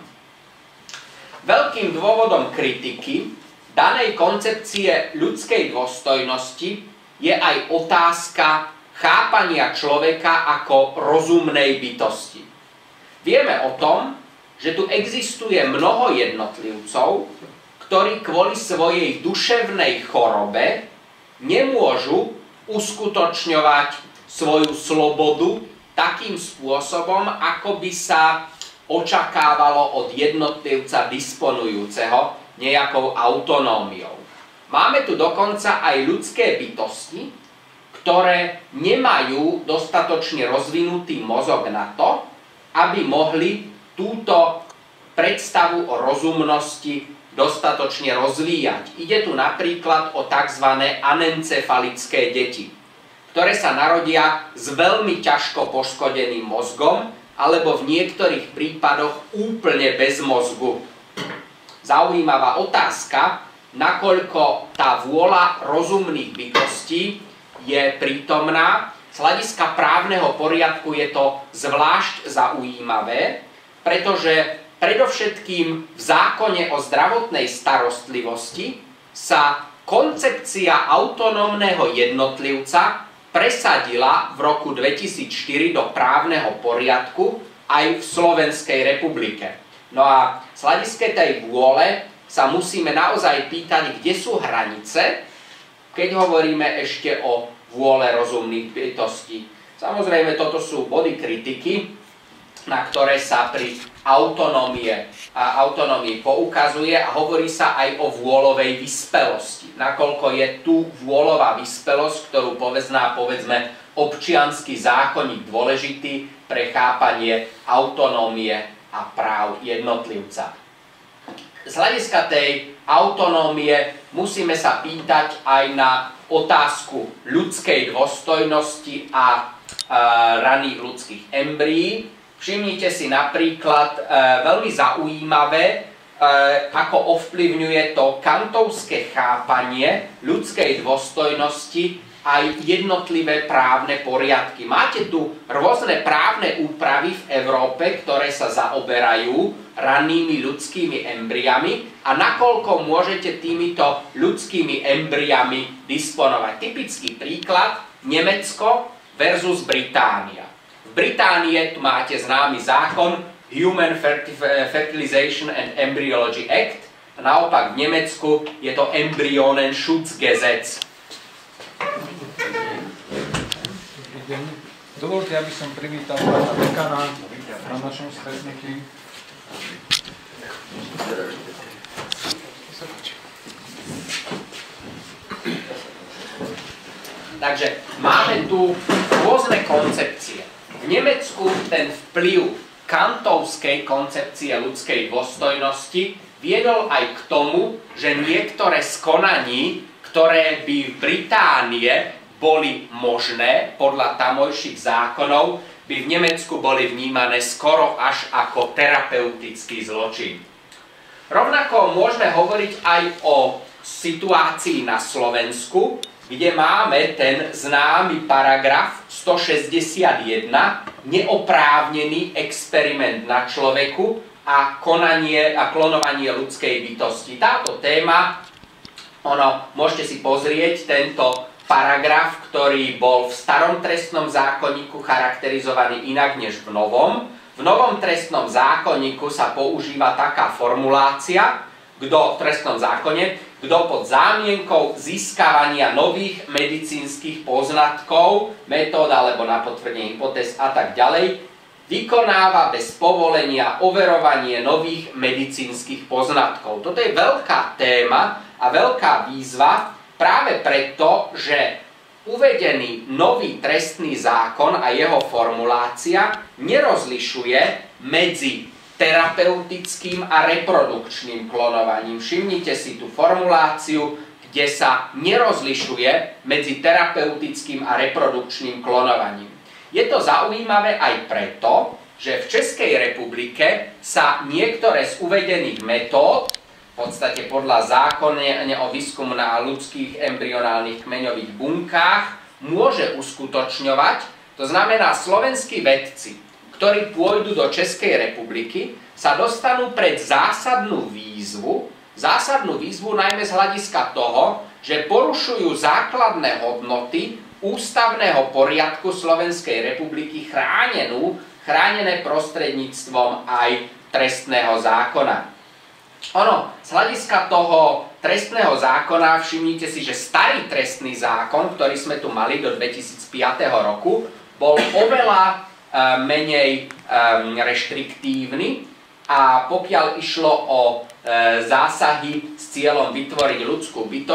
Veľkým dôvodom kritiky danej koncepcie ľudskej dôstojnosti je aj otázka chápania človeka ako rozumnej bytosti. Vieme o tom, že tu existuje mnoho jednotlivcov, ktorí kvôli svojej duševnej chorobe nemôžu uskutočňovať svoju slobodu takým spôsobom, ako by sa očakávalo od jednotlivca disponujúceho nejakou autonómiou. Máme tu dokonca aj ľudské bytosti, ktoré nemajú dostatočne rozvinutý mozog na to, aby mohli túto predstavu o rozumnosti dostatočne rozvíjať. Ide tu napríklad o tzv. Anencefalické deti, ktoré sa narodia s veľmi ťažko poškodeným mozgom alebo v niektorých prípadoch úplne bez mozgu. Zaujímavá otázka, nakoľko tá vôľa rozumných bytostí je prítomná. Z hľadiska právneho poriadku je to zvlášť zaujímavé, pretože predovšetkým v zákone o zdravotnej starostlivosti sa koncepcia autonómneho jednotlivca presadila v roku 2004 do právneho poriadku aj v Slovenskej republike. No a z hľadiska tej vôle sa musíme naozaj pýtať, kde sú hranice, keď hovoríme ešte o vôle rozumných bytostí. Samozrejme, toto sú body kritiky, na ktoré sa pri autonómii poukazuje a hovorí sa aj o vôľovej vyspelosti. Nakoľko je tu vôľová vyspelosť, ktorú povedzme občiansky zákonník dôležitý pre chápanie autonómie a práv jednotlivca. Z hľadiska tej autonómie musíme sa pýtať aj na otázku ľudskej dôstojnosti a raných ľudských embryí. Všimnite si napríklad veľmi zaujímavé, ako ovplyvňuje to kantovské chápanie ľudskej dôstojnosti aj jednotlivé právne poriadky. Máte tu rôzne právne úpravy v Európe, ktoré sa zaoberajú rannými ľudskými embryami a nakoľko môžete týmito ľudskými embryami disponovať. Typický príklad: Nemecko versus Británia. V Británii tu máte známy zákon Human Fertilization and Embryology Act a naopak v Nemecku je to Embryonenschutzgesetz. Dovolte, aby som privítal pána dekana na našom stretnutí. Takže máme tu rôzne koncepcie. V Nemecku ten vplyv kantovskej koncepcie ľudskej dôstojnosti viedol aj k tomu, že niektoré z konaní, ktoré by v Británie boli možné podľa tamojších zákonov, by v Nemecku boli vnímané skoro až ako terapeutický zločin. Rovnako môžeme hovoriť aj o situácii na Slovensku, kde máme ten známy paragraf 161, neoprávnený experiment na človeku a konanie a klonovanie ľudskej bytosti. Táto téma, môžete si pozrieť tento paragraf, ktorý bol v starom trestnom zákonníku charakterizovaný inak než v novom. V novom trestnom zákonníku sa používa taká formulácia, v trestnom zákone, kto pod zámienkou získavania nových medicínskych poznatkov, metód alebo na potvrdenie hypotéz a tak ďalej, vykonáva bez povolenia overovanie nových medicínskych poznatkov. Toto je veľká téma a veľká výzva, práve preto, že uvedený nový trestný zákon a jeho formulácia nerozlišuje medzi terapeutickým a reprodukčným klonovaním. Všimnite si tú formuláciu, kde sa nerozlišuje medzi terapeutickým a reprodukčným klonovaním. Je to zaujímavé aj preto, že v Českej republike sa niektoré z uvedených metód, v podstate podľa zákona o výskumu na ľudských embryonálnych kmeňových bunkách, môže uskutočňovať. To znamená, slovenskí vedci, ktorí pôjdu do Českej republiky, sa dostanú pred zásadnú výzvu najmä z hľadiska toho, že porušujú základné hodnoty ústavného poriadku Slovenskej republiky chránené prostredníctvom aj trestného zákona. Z hľadiska toho trestného zákona všimnite si, že starý trestný zákon, ktorý sme tu mali do 2005 roku, bol oveľa menej reštriktívny a pokiaľ išlo o zásahy s cieľom vytvoriť ľudskú bytosť,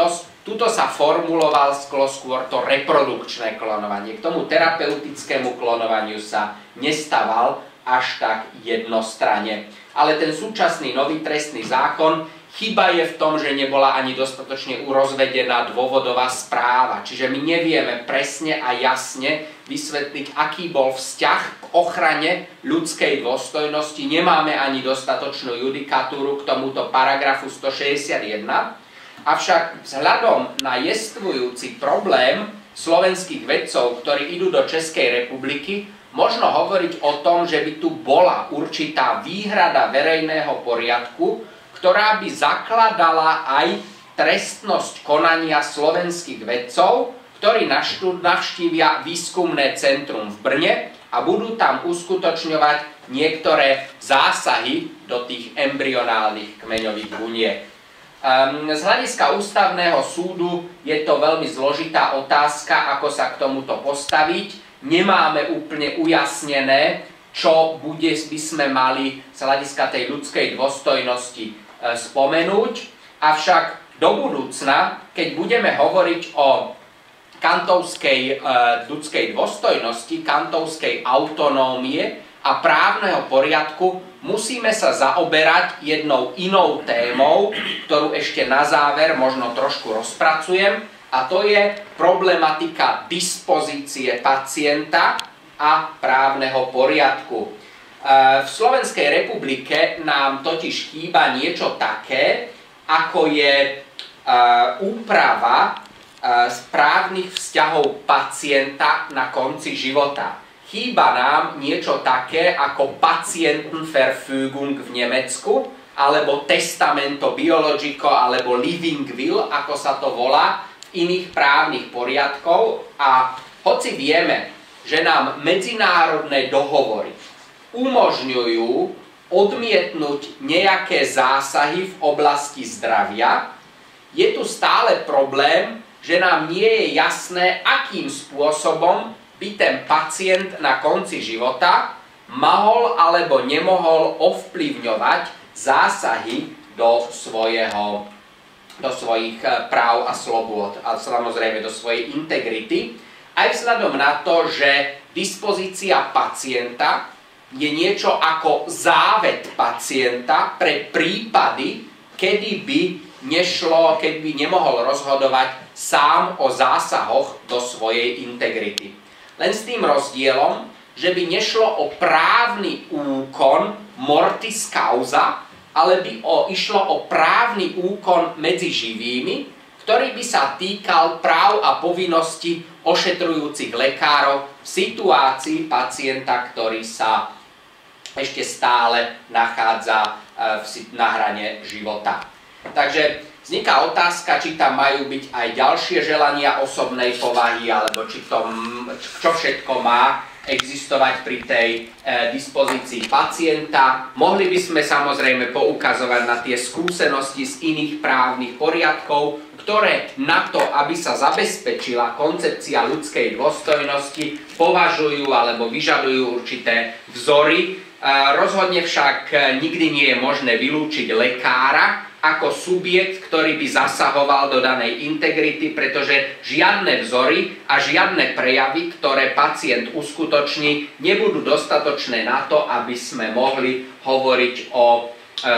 Tuto sa formuloval skôr to reprodukčné klonovanie. K tomu terapeutickému klonovaniu sa nestával až tak jednostranne. Ale ten súčasný nový trestný zákon, chyba je v tom, že nebola ani dostatočne urozvedená dôvodová správa. Čiže my nevieme presne a jasne vysvetliť, aký bol vzťah k ochrane ľudskej dôstojnosti. Nemáme ani dostatočnú judikatúru k tomuto paragrafu 161. Avšak vzhľadom na jestvujúci problém slovenských vedcov, ktorí idú do Českej republiky, možno hovoriť o tom, že by tu bola určitá výhrada verejného poriadku, ktorá by zakladala aj trestnosť konania slovenských vedcov, ktorí navštívia výskumné centrum v Brne a budú tam uskutočňovať niektoré zásahy do tých embryonálnych kmeňových buniek. Z hľadiska ústavného súdu je to veľmi zložitá otázka, ako sa k tomuto postaviť. Nemáme úplne ujasnené, čo by sme mali z hľadiska tej ľudskej dôstojnosti spomenúť. Avšak do budúcna, keď budeme hovoriť o kantovskej ľudskej dôstojnosti, kantovskej autonómie a právneho poriadku, musíme sa zaoberať jednou inou témou, ktorú ešte na záver možno trošku rozpracujem, a to je problematika dispozície pacienta a právneho poriadku. V Slovenskej republike nám totiž chýba niečo také, ako je úprava správnych vzťahov pacienta na konci života. Chýba nám niečo také ako Patientenverfügung v Nemecku, alebo Testamento Biologico, alebo Living Will, ako sa to volá, iných právnych poriadkov. A hoci vieme, že nám medzinárodné dohovory umožňujú odmietnúť nejaké zásahy v oblasti zdravia, je tu stále problém, že nám nie je jasné, akým spôsobom by ten pacient na konci života mohol alebo nemohol ovplyvňovať zásahy do svojich práv a slobôd a samozrejme do svojej integrity. Aj vzhľadom na to, že dispozícia pacienta je niečo ako závet pacienta pre prípady, kedy by nemohol rozhodovať sám o zásahoch do svojej integrity. Len s tým rozdielom, že by nešlo o právny úkon mortis causa, ale by išlo o právny úkon medzi živými, ktorý by sa týkal práv a povinností ošetrujúcich lekárov v situácii pacienta, ktorý sa ešte stále nachádza na hrane života. Takže vzniká otázka, či tam majú byť aj ďalšie želania osobnej povahy, alebo čo všetko má existovať pri tej dispozícii pacienta. Mohli by sme samozrejme poukazovať na tie skúsenosti z iných právnych poriadkov, ktoré na to, aby sa zabezpečila koncepcia ľudskej dôstojnosti, považujú alebo vyžadujú určité vzory. Rozhodne však nikdy nie je možné vylúčiť lekára ako subjekt, ktorý by zasahoval do danej integrity, pretože žiadne vzory a žiadne prejavy, ktoré pacient uskutoční, nebudú dostatočné na to, aby sme mohli hovoriť o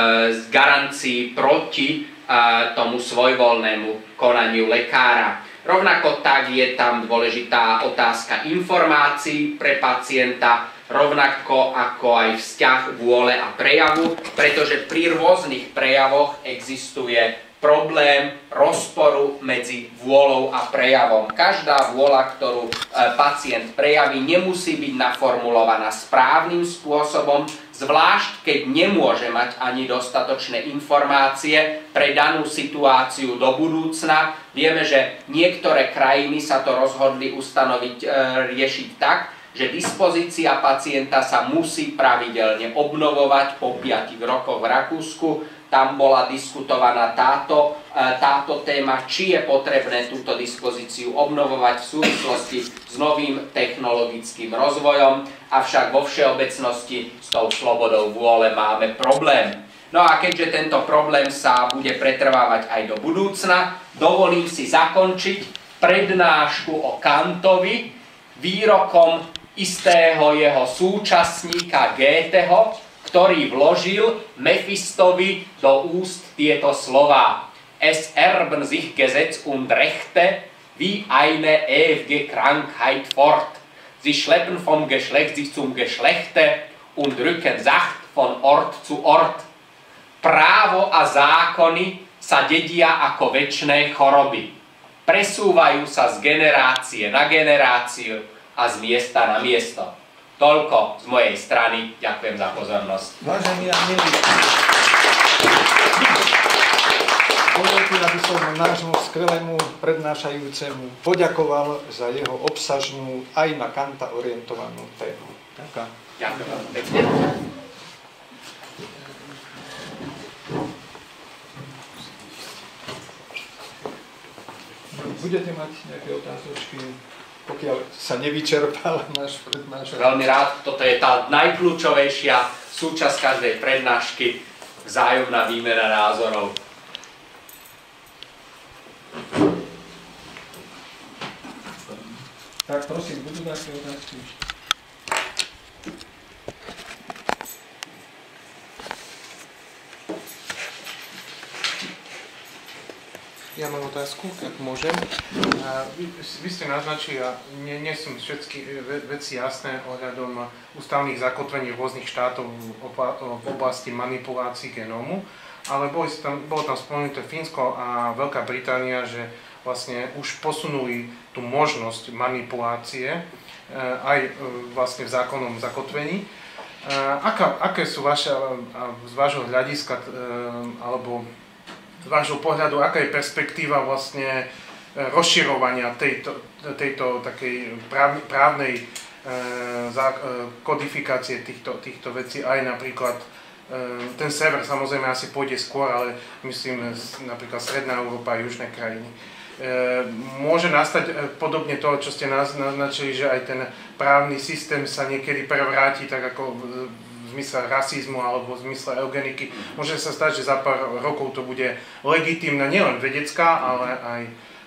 garancii proti tomu svojvoľnému konaniu lekára. Rovnako tak je tam dôležitá otázka informácií pre pacienta, rovnako ako aj vzťah vôle a prejavu, pretože pri rôznych prejavoch existuje problém rozporu medzi vôľou a prejavom. Každá vôľa, ktorú pacient prejaví, nemusí byť naformulovaná správnym spôsobom, zvlášť keď nemôže mať ani dostatočné informácie pre danú situáciu do budúcna. Vieme, že niektoré krajiny sa to rozhodli riešiť tak, že dispozícia pacienta sa musí pravidelne obnovovať po 5 rokoch v Rakúsku. Tam bola diskutovaná táto téma, či je potrebné túto dispozíciu obnovovať v súvislosti s novým technologickým rozvojom, avšak vo všeobecnosti s tou slobodou vôle máme problém. No a keďže tento problém sa bude pretrvávať aj do budúcna, dovolím si zakončiť prednášku o Kantovi výrokom istého jeho súčasníka Goetheho, ktorý vložil Mephistovi do úst tieto slová: Es erben sich Gesetz und Rechte wie eine ewige Krankheit fort. Sie schleppen vom Geschlecht sich zum Geschlechte und rücken sacht von Ort zu Ort. Právo a zákony sa dedia ako večné choroby. Presúvajú sa z generácie na generáciu a z miesta na miesto. Toľko z mojej strany. Ďakujem za pozornosť. Vážení a milí, dovolte, aby som nášmu skvelému prednášajúcemu poďakoval za jeho obsažnú aj na Kanta orientovanú tému. Ďakujem veľmi pekne. Budete mať nejaké otázočky, pokiaľ sa nevyčerpal náš prednášač? Veľmi rád, toto je tá najkľúčovejšia súčasť každej prednášky, vzájomná výmena názorov. Tak prosím, budú nejaké otázky? Ja mám otázku, ak môžem. Vy ste naznačili, a nie sú všetky veci jasné ohľadom ústavných zakotvení rôznych štátov v oblasti manipulácií genómu, ale bolo tam spomenuté Fínsko a Veľká Británia, že vlastne už posunuli tú možnosť manipulácie aj vlastne v zákonnom zakotvení. Aké sú z vášho hľadiska alebo z vášho pohľadu, aká je perspektíva vlastne rozširovania tejto takej právnej kodifikácie týchto vecí, aj napríklad ten sever samozrejme asi pôjde skôr, ale myslím napríklad Stredná Európa a južné krajiny. Môže nastať podobne toho, čo ste naznačili, že aj ten právny systém sa niekedy prevráti, tak ako v zmysle rasizmu alebo v zmysle eugeniky. Môže sa stať, že za pár rokov to bude legitímna, nielen vedecká, ale aj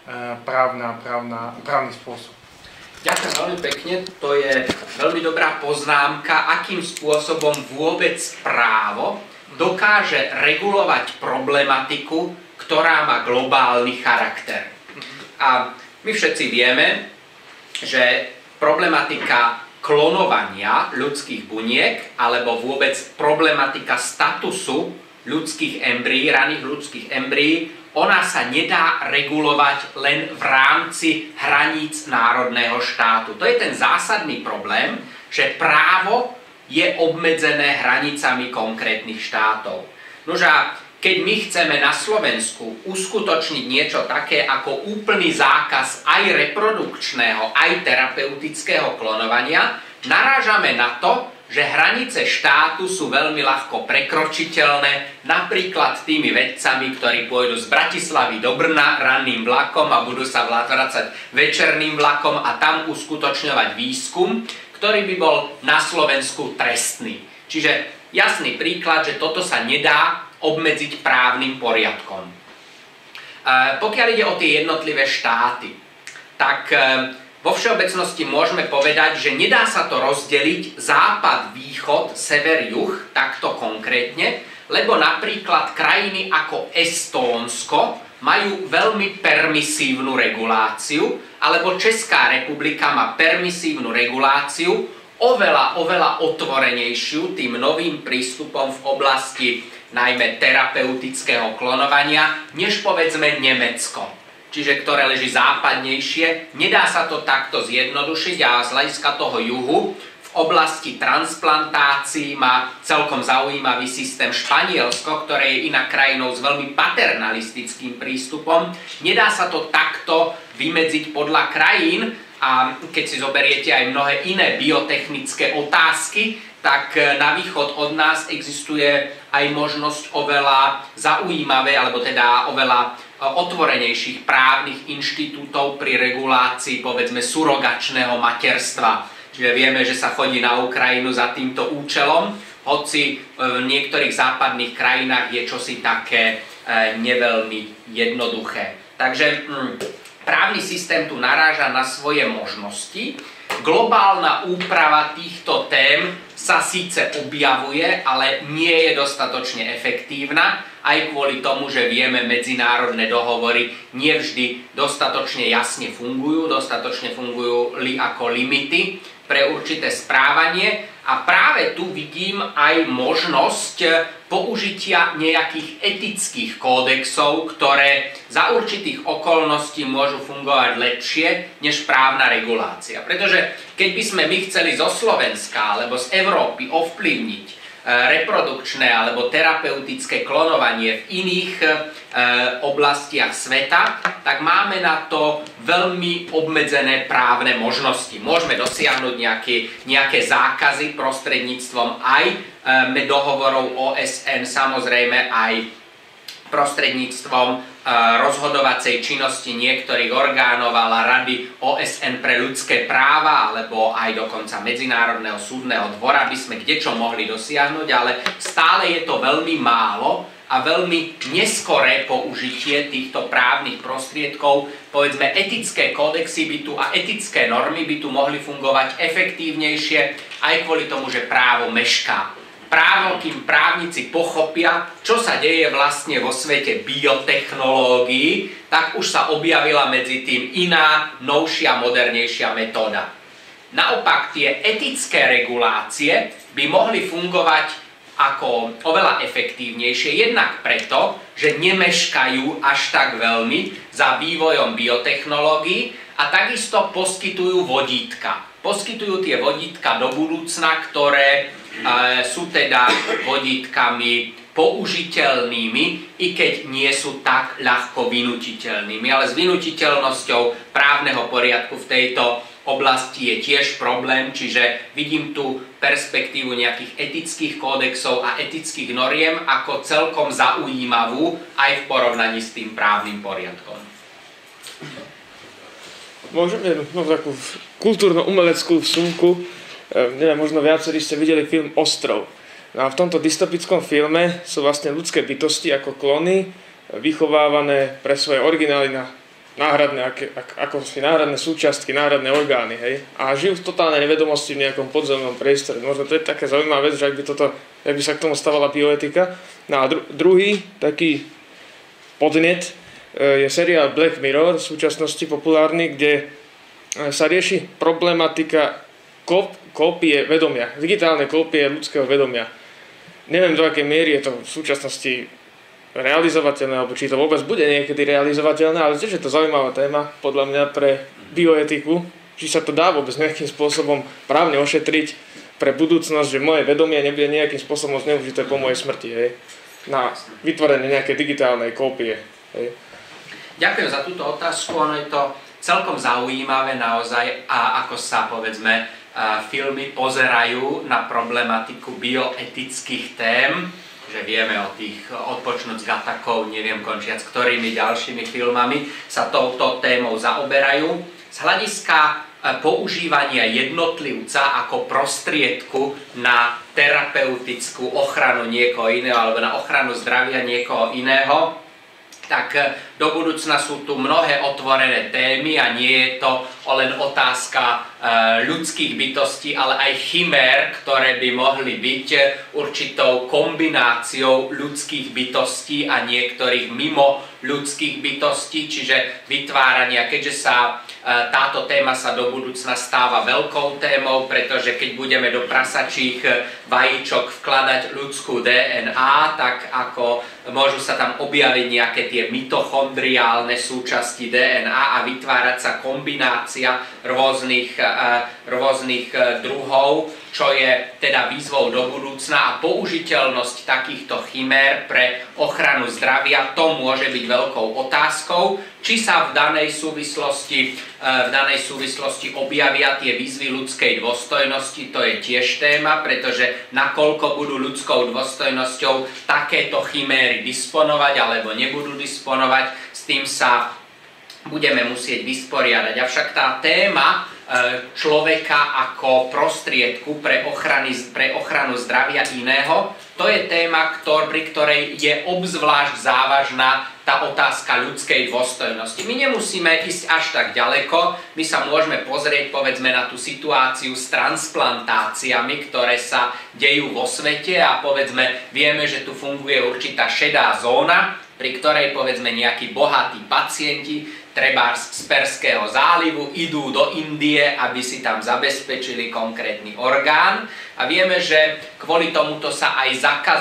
právny spôsob. Ďakujem veľmi pekne, to je veľmi dobrá poznámka, akým spôsobom vôbec právo dokáže regulovať problematiku, ktorá má globálny charakter. A my všetci vieme, že problematika klonovania ľudských buniek alebo vôbec problematika statusu ľudských embryí, raných ľudských embryí, ona sa nedá regulovať len v rámci hraníc národného štátu. To je ten zásadný problém, že právo je obmedzené hranicami konkrétnych štátov. Nože keď my chceme na Slovensku uskutočniť niečo také ako úplný zákaz aj reprodukčného, aj terapeutického klonovania, narážame na to, že hranice štátu sú veľmi ľahko prekročiteľné, napríklad tými vedcami, ktorí pôjdu z Bratislavy do Brna ranným vlakom a budú sa vracať večerným vlakom a tam uskutočňovať výskum, ktorý by bol na Slovensku trestný. Čiže jasný príklad, že toto sa nedá obmedziť právnym poriadkom. Pokiaľ ide o tie jednotlivé štáty, tak vo všeobecnosti môžeme povedať, že nedá sa to rozdeliť západ, východ, sever, juh, takto konkrétne, lebo napríklad krajiny ako Estónsko majú veľmi permisívnu reguláciu, alebo Česká republika má permisívnu reguláciu, oveľa otvorenejšiu tým novým prístupom v oblasti najmä terapeutického klonovania, než povedzme Nemecko. Čiže ktoré leží západnejšie. Nedá sa to takto zjednodušiť a z hľadiska toho juhu v oblasti transplantácií má celkom zaujímavý systém Španielsko, ktoré je inak krajinou s veľmi paternalistickým prístupom. Nedá sa to takto vymedziť podľa krajín a keď si zoberiete aj mnohé iné biotechnické otázky, tak na východ od nás existuje aj možnosť oveľa zaujímavej, alebo teda oveľa otvorenejších právnych inštitútov pri regulácii, povedzme, surogačného materstva. Čiže vieme, že sa chodí na Ukrajinu za týmto účelom. hoci v niektorých západných krajinách je čosi také neveľmi jednoduché. Takže právny systém tu naráža na svoje možnosti. Globálna úprava týchto tém sa síce objavuje, ale nie je dostatočne efektívna, aj kvôli tomu, že vieme, medzinárodné dohovory nevždy dostatočne jasne fungujú, dostatočne fungujú ako limity pre určité správanie. A práve tu vidím aj možnosť použitia nejakých etických kódexov, ktoré za určitých okolností môžu fungovať lepšie než právna regulácia. Pretože keď by sme my chceli zo Slovenska alebo z Európy ovplyvniť reprodukčné alebo terapeutické klonovanie v iných oblastiach sveta, tak máme na to veľmi obmedzené právne možnosti. Môžeme dosiahnuť nejaké zákazy prostredníctvom aj dohovorov OSN, samozrejme aj prostredníctvom rozhodovacej činnosti niektorých orgánov a Rady OSN pre ľudské práva alebo aj dokonca Medzinárodného súdneho dvora by sme kdečo mohli dosiahnuť, ale stále je to veľmi málo a veľmi neskoré použitie týchto právnych prostriedkov. Povedzme, etické kódexy by tu a etické normy by tu mohli fungovať efektívnejšie aj kvôli tomu, že právo mešká. Právo, kým právnici pochopia, čo sa deje vlastne vo svete biotechnológií, tak už sa objavila medzi tým iná, novšia, modernejšia metóda. Naopak tie etické regulácie by mohli fungovať ako oveľa efektívnejšie, jednak preto, že nemeškajú až tak veľmi za vývojom biotechnológií a takisto poskytujú vodítka. Poskytujú tie vodítka do budúcna, ktoré sú teda vodítkami použiteľnými, i keď nie sú tak ľahko vynutiteľnými. Ale s vynutiteľnosťou právneho poriadku v tejto oblasti je tiež problém, čiže vidím tu perspektívu nejakých etických kódexov a etických noriem ako celkom zaujímavú aj v porovnaní s tým právnym poriadkom. Môžeme takú kultúrno-umeleckú vsúku. Neviem, možno viacerí ste videli film Ostrov. No a v tomto dystopickom filme sú vlastne ľudské bytosti ako klony vychovávané pre svoje originály na náhradné, ako si náhradné súčiastky, náhradné orgány, hej? A žijú v totálnej nevedomosti v nejakom podzemnom priestore. Možno to je taká zaujímavá vec, že ak by sa k tomu stavala bioetika. No a druhý taký podnet je seriál Black Mirror, v súčasnosti populárny, kde sa rieši problematika kópie vedomia, digitálne kópie ľudského vedomia. Neviem, do akej miery je to v súčasnosti realizovateľné, alebo či to vôbec bude niekedy realizovateľné, ale tiež je to zaujímavá téma, podľa mňa, pre bioetiku, či sa to dá vôbec nejakým spôsobom právne ošetriť pre budúcnosť, že moje vedomie nebude nejakým spôsobom zneužité po mojej smrti, hej, na vytvorenie nejakej digitálnej kópie, hej. Ďakujem za túto otázku, ono je to celkom zaujímavé naozaj, a ako sa, povedzme, filmy pozerajú na problematiku bioetických tém, že vieme o tých Odpočnúť s Gatakou, neviem končiac ktorými ďalšími filmami sa touto témou zaoberajú. Z hľadiska používania jednotlivca ako prostriedku na terapeutickú ochranu niekoho iného alebo na ochranu zdravia niekoho iného, tak do budúcna sú tu mnohé otvorené témy a nie je to len otázka ľudských bytostí, ale aj chimér, ktoré by mohli byť určitou kombináciou ľudských bytostí a niektorých mimo ľudských bytostí, čiže vytvárania, keďže sa táto téma sa do budúcna stáva veľkou témou, pretože keď budeme do prasačích vajíčok vkladať ľudskú DNA, tak ako môžu sa tam objaviť nejaké tie mitochondriálne súčasti DNA a vytvárať sa kombinácia rôznych druhov, čo je teda výzvou do budúcna, a použiteľnosť takýchto chimér pre ochranu zdravia, to môže byť veľkou otázkou. Či sa v danej súvislosti objavia tie výzvy ľudskej dôstojnosti, to je tiež téma, pretože nakoľko budú ľudskou dôstojnosťou takéto chiméry disponovať alebo nebudú disponovať, s tým sa budeme musieť vysporiadať. Avšak tá téma človeka ako prostriedku pre ochranu zdravia iného. To je téma, pri ktorej je obzvlášť závažná tá otázka ľudskej dôstojnosti. My nemusíme ísť až tak ďaleko, my sa môžeme pozrieť povedzme na tú situáciu s transplantáciami, ktoré sa dejú vo svete a povedzme vieme, že tu funguje určitá šedá zóna, pri ktorej povedzme nejakí bohatí pacienti trebárs z Perského zálivu idú do Indie, aby si tam zabezpečili konkrétny orgán. A vieme, že kvôli tomuto sa aj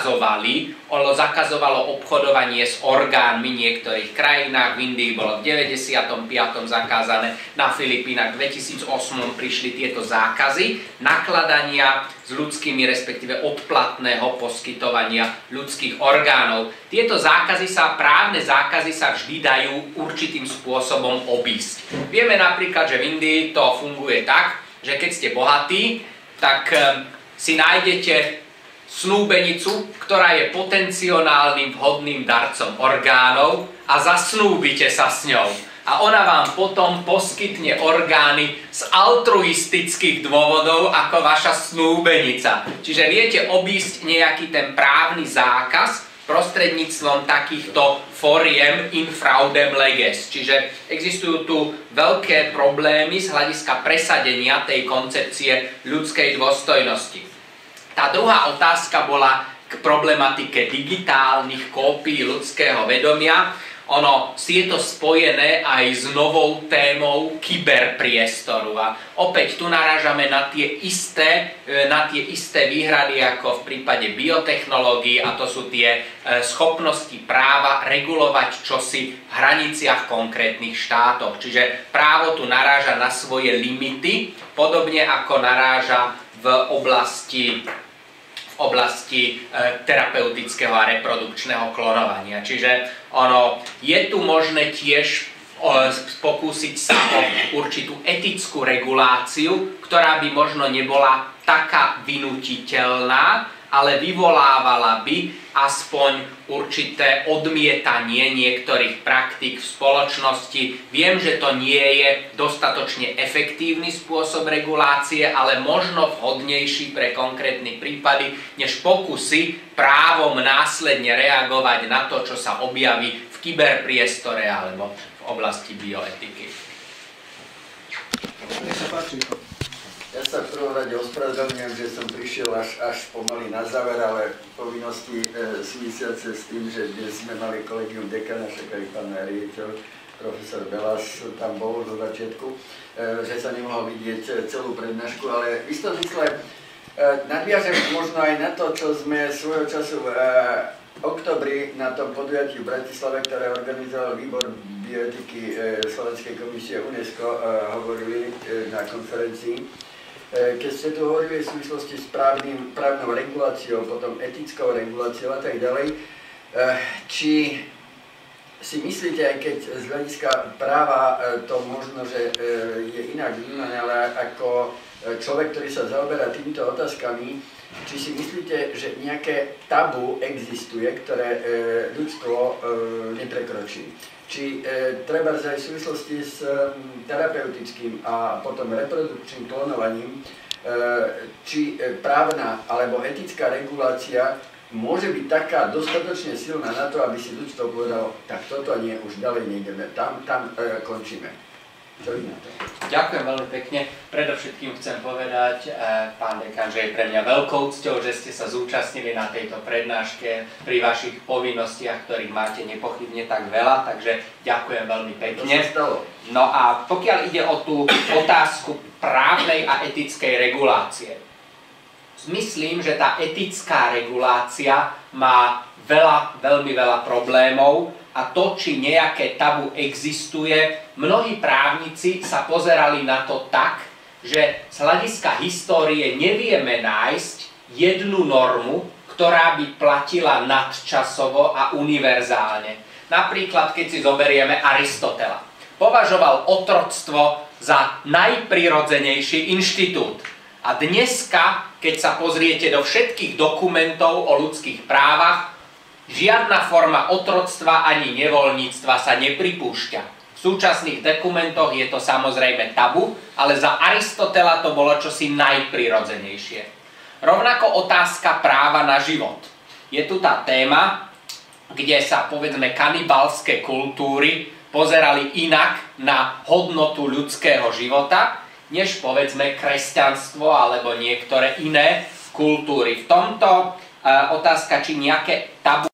zakazovalo obchodovanie s orgánmi v niektorých krajinách. V Indii bolo v 95. zakázané, na Filipínach v 2008 prišli tieto zákazy nakladania s ľudskými, respektíve odplatného poskytovania ľudských orgánov. Tieto právne zákazy sa vždy dajú určitým spôsobom obísť. Vieme napríklad, že v Indii to funguje tak, že keď ste bohatí, tak si nájdete snúbenicu, ktorá je potenciálnym vhodným darcom orgánov a zasnúbite sa s ňou. A ona vám potom poskytne orgány z altruistických dôvodov ako vaša snúbenica. Čiže viete obísť nejaký ten právny zákaz prostredníctvom takýchto foriem infraudem leges. Čiže existujú tu veľké problémy z hľadiska presadenia tej koncepcie ľudskej dôstojnosti. Tá druhá otázka bola k problematike digitálnych kópií ľudského vedomia. Je to spojené aj s novou témou kyberpriestoru. A opäť tu narážame na tie isté výhrady ako v prípade biotechnológií, a to sú tie schopnosti práva regulovať čosi v hraniciach konkrétnych štátoch. Čiže právo tu naráža na svoje limity, podobne ako naráža v oblasti terapeutického a reprodukčného klonovania. Čiže je tu možné tiež pokúsiť sa o určitú etickú reguláciu, ktorá by možno nebola taká vynútiteľná, ale vyvolávala by aspoň určité odmietanie niektorých praktík v spoločnosti. Viem, že to nie je dostatočne efektívny spôsob regulácie, ale možno vhodnejší pre konkrétne prípady, než pokusy právom následne reagovať na to, čo sa objaví v kyberpriestore alebo v oblasti bioetiky. Nech sa páči. Ja sa v prvom rade ospravedlňujem, že som prišiel až pomaly na záver, ale povinnosti súvisiace s tým, že dnes sme mali kolegium dekana, však aj pán riaditeľ, profesor Belas tam bol do začiatku, že sa nemohol vidieť celú prednášku, ale v istom zmysle nadviažem možno aj na to, čo sme svojho času v oktobri na tom podujatí v Bratislave, ktoré organizoval výbor bioetiky Slovenskej komisie UNESCO, hovorili na konferencii. Keď ste tu hovorili v súvislosti s právnou reguláciou, potom etickou reguláciou a tak ďalej, či si myslíte, aj keď z hľadiska práva to možno, že je inak vnímané, ale ako človek, ktorý sa zaoberá týmito otázkami, či si myslíte, že nejaké tabu existuje, ktoré ľudstvo neprekročí? Či treba aj v súvislosti s terapeutickým a potom reprodukčným klonovaním, či právna alebo etická regulácia môže byť taká dostatočne silná na to, aby si ľudstvo povedalo, tak toto nie, už ďalej nejdeme, tam končíme. Čo vy na to? Ďakujem veľmi pekne. Predovšetkým chcem povedať, pán dekan, že je pre mňa veľkou cťou, že ste sa zúčastnili na tejto prednáške pri vašich povinnostiach, ktorých máte nepochybne tak veľa, takže ďakujem veľmi pekne. To sa stalo. No a pokiaľ ide o tú otázku právnej a etickej regulácie, myslím, že tá etická regulácia má veľmi veľa problémov a to, či nejaké tabu existuje, mnohí právnici sa pozerali na to tak, že z hľadiska histórie nevieme nájsť jednu normu, ktorá by platila nadčasovo a univerzálne. Napríklad, keď si zoberieme Aristotela. Považoval otroctvo za najprirodzenejší inštitút. A dneska, keď sa pozriete do všetkých dokumentov o ľudských právach, žiadna forma otroctva ani nevoľníctva sa nepripúšťa. súčasných dokumentoch je to samozrejme tabu, ale za Aristotela to bolo čosi najprirodzenejšie. Rovnako otázka práva na život. Je tu tá téma, kde sa, povedzme, kanibalské kultúry pozerali inak na hodnotu ľudského života, než, povedzme, kresťanstvo alebo niektoré iné kultúry. V tomto otázka, či nejaké tabu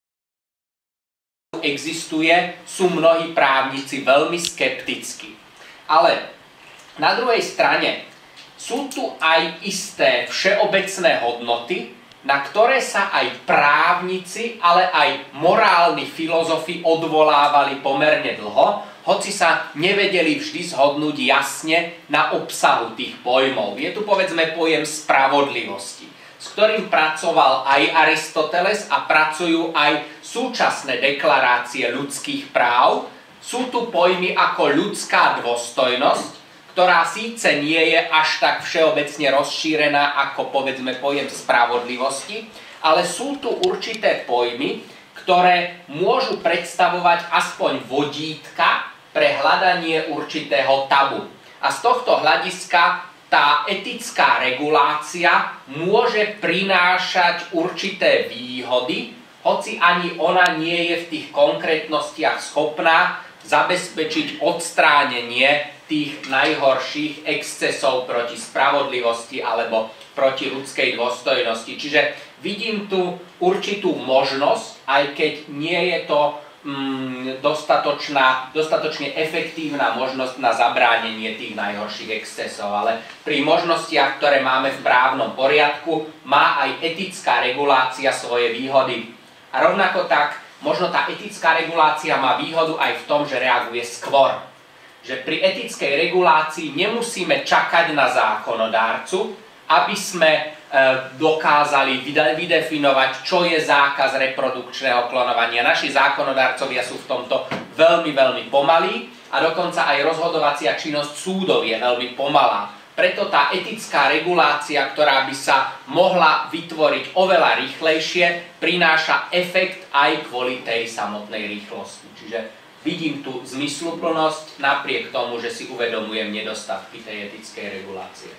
existuje, sú mnohí právnici veľmi skeptickí. Ale na druhej strane sú tu aj isté všeobecné hodnoty, na ktoré sa aj právnici, ale aj morálni filozofi odvolávali pomerne dlho, hoci sa nevedeli vždy zhodnúť jasne na obsahu tých pojmov. Je tu, povedzme, pojem spravodlivosti, s ktorým pracoval aj Aristoteles a pracujú aj súčasné deklarácie ľudských práv. Sú tu pojmy ako ľudská dôstojnosť, ktorá síce nie je až tak všeobecne rozšírená ako, povedzme, pojem spravodlivosti, ale sú tu určité pojmy, ktoré môžu predstavovať aspoň vodítka pre hľadanie určitého tabu. A z tohto hľadiska tá etická regulácia môže prinášať určité výhody, hoci ani ona nie je v tých konkrétnostiach schopná zabezpečiť odstránenie tých najhorších excesov proti spravodlivosti alebo proti ľudskej dôstojnosti. Čiže vidím tu určitú možnosť, aj keď nie je to dostatočne efektívna možnosť na zabránenie tých najhorších excesov. Ale pri možnostiach, ktoré máme v právnom poriadku, má aj etická regulácia svoje výhody. A rovnako tak, možno tá etická regulácia má výhodu aj v tom, že reaguje skôr. Že pri etickej regulácii nemusíme čakať na zákonodárcu, aby sme dokázali vydefinovať, čo je zákaz reprodukčného klonovania. Naši zákonodárcovia sú v tomto veľmi, veľmi pomalí a dokonca aj rozhodovacia činnosť súdov je veľmi pomalá. Preto tá etická regulácia, ktorá by sa mohla vytvoriť oveľa rýchlejšie, prináša efekt aj kvôli tej samotnej rýchlosti. Čiže vidím tu zmysluplnosť napriek tomu, že si uvedomujem nedostatky tej etickej regulácie.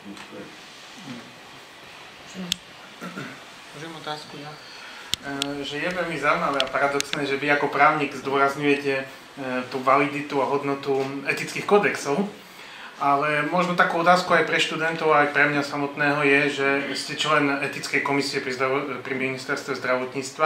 Môžem otázku, ja? Že je veľmi zaujímavé a paradoxné, že vy ako právnik zdôrazňujete tú validitu a hodnotu etických kodexov, ale možno takú otázku aj pre študentov, aj pre mňa samotného je, že ste člen etickej komisie pri ministerstve zdravotníctva.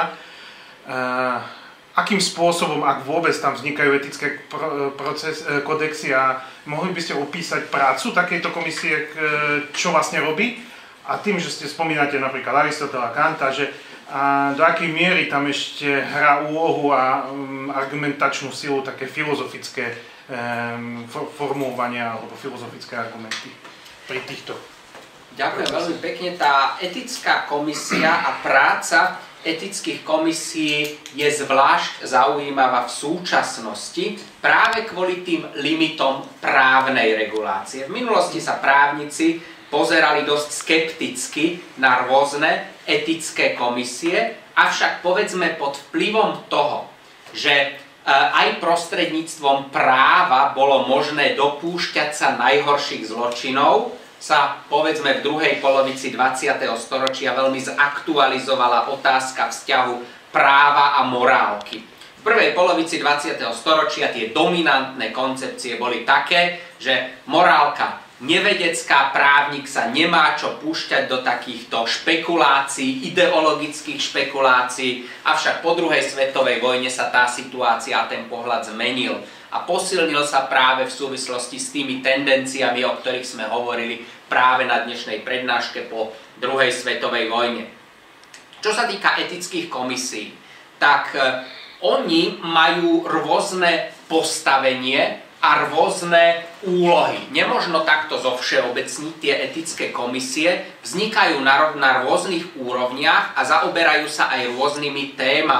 Akým spôsobom, ak vôbec tam vznikajú etické kodexy a mohli by ste opísať prácu takejto komisie, čo vlastne robí? A tým, že ste spomínate napríklad Aristotela, Kanta, že do akej miery tam ešte hrá úlohu a argumentačnú silu také filozofické formulovania alebo filozofické argumenty pri týchto. Ďakujem veľmi pekne. Tá etická komisia a práca etických komisí je zvlášť zaujímavá v súčasnosti práve kvôli tým limitom právnej regulácie. V minulosti sa právnici pozerali dosť skepticky na rôzne etické komisie, avšak povedzme pod vplyvom toho, že aj prostredníctvom práva bolo možné dopúšťať sa najhorších zločinov, sa povedzme v druhej polovici 20. storočia veľmi zaktualizovala otázka vzťahu práva a morálky. V prvej polovici 20. storočia tie dominantné koncepcie boli také, že morálka nevedecká, právnik sa nemá čo púšťať do takýchto špekulácií, ideologických špekulácií, avšak po druhej svetovej vojne sa tá situácia a ten pohľad zmenil a posilnil sa práve v súvislosti s tými tendenciami, o ktorých sme hovorili práve na dnešnej prednáške po druhej svetovej vojne. Čo sa týka etických komisí, tak oni majú rôzne postavenie a rôzne úlohy. Nemožno takto zovšeobecniť tie etické komisie, vznikajú na rôznych úrovniach a zaoberajú sa aj rôznymi témami.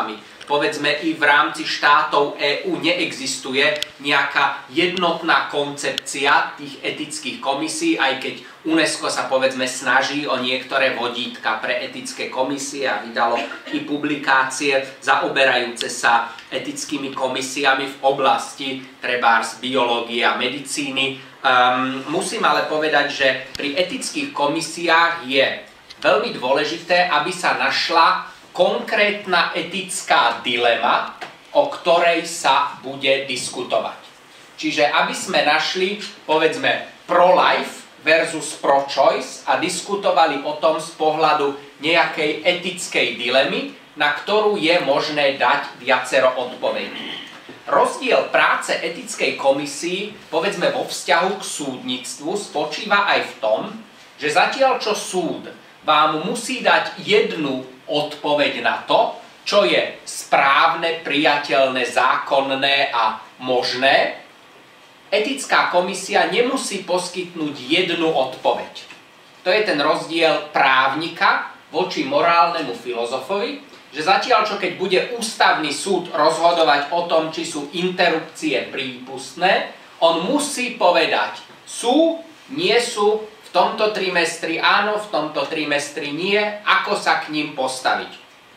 povedzme i v rámci štátov EÚ neexistuje nejaká jednotná koncepcia tých etických komisí, aj keď UNESCO sa povedzme snaží o niektoré vodítka pre etické komisie a vydalo i publikácie zaoberajúce sa etickými komisiami v oblasti trebárs biológie a medicíny. Musím ale povedať, že pri etických komisiách je veľmi dôležité, aby sa našla konkrétna etická dilema, o ktorej sa bude diskutovať. Čiže aby sme našli, povedzme, pro-life versus pro-choice a diskutovali o tom z pohľadu nejakej etickej dilemy, na ktorú je možné dať viacero odpovedí. Rozdiel práce etickej komisii, povedzme vo vzťahu k súdnictvu, spočíva aj v tom, že zatiaľ čo súd vám musí dať jednu odpoveď na to, čo je správne, priateľné, zákonné a možné, etická komisia nemusí poskytnúť jednu odpoveď. To je ten rozdiel právnika voči morálnemu filozofovi, že zatiaľ čo keď bude ústavný súd rozhodovať o tom, či sú interrupcie prípustné, on musí povedať, sú, nie sú, v tomto trimestri áno, v tomto trimestri nie, ako sa k ním postaviť.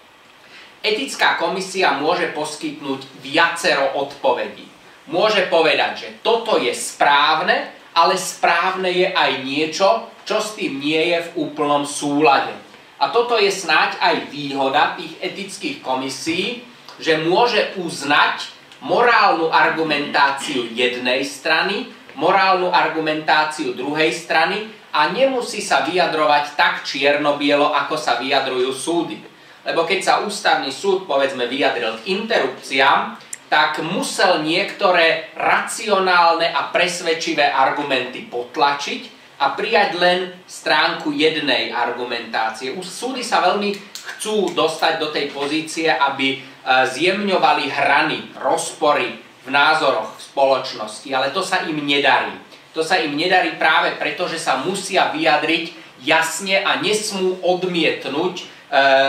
Etická komisia môže poskytnúť viacero odpovedí. Môže povedať, že toto je správne, ale správne je aj niečo, čo s tým nie je v úplnom súlade. A toto je snáď aj výhoda tých etických komisí, že môže uznať morálnu argumentáciu jednej strany, morálnu argumentáciu druhej strany a nemusí sa vyjadrovať tak čierno-bielo, ako sa vyjadrujú súdy. Lebo keď sa ústavný súd, povedzme, vyjadril k interrupciám, tak musel niektoré racionálne a presvedčivé argumenty potlačiť a prijať len stránku jednej argumentácie. Už súdy sa veľmi chcú dostať do tej pozície, aby zjemňovali hrany, rozpory v názoroch v spoločnosti, ale to sa im nedarí. To sa im nedarí práve preto, že sa musia vyjadriť jasne a nesmú odmietnúť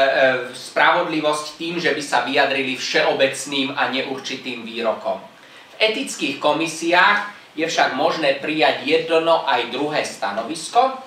spravodlivosť tým, že by sa vyjadrili všeobecným a neurčitým výrokom. V etických komisiách je však možné prijať jedno aj druhé stanovisko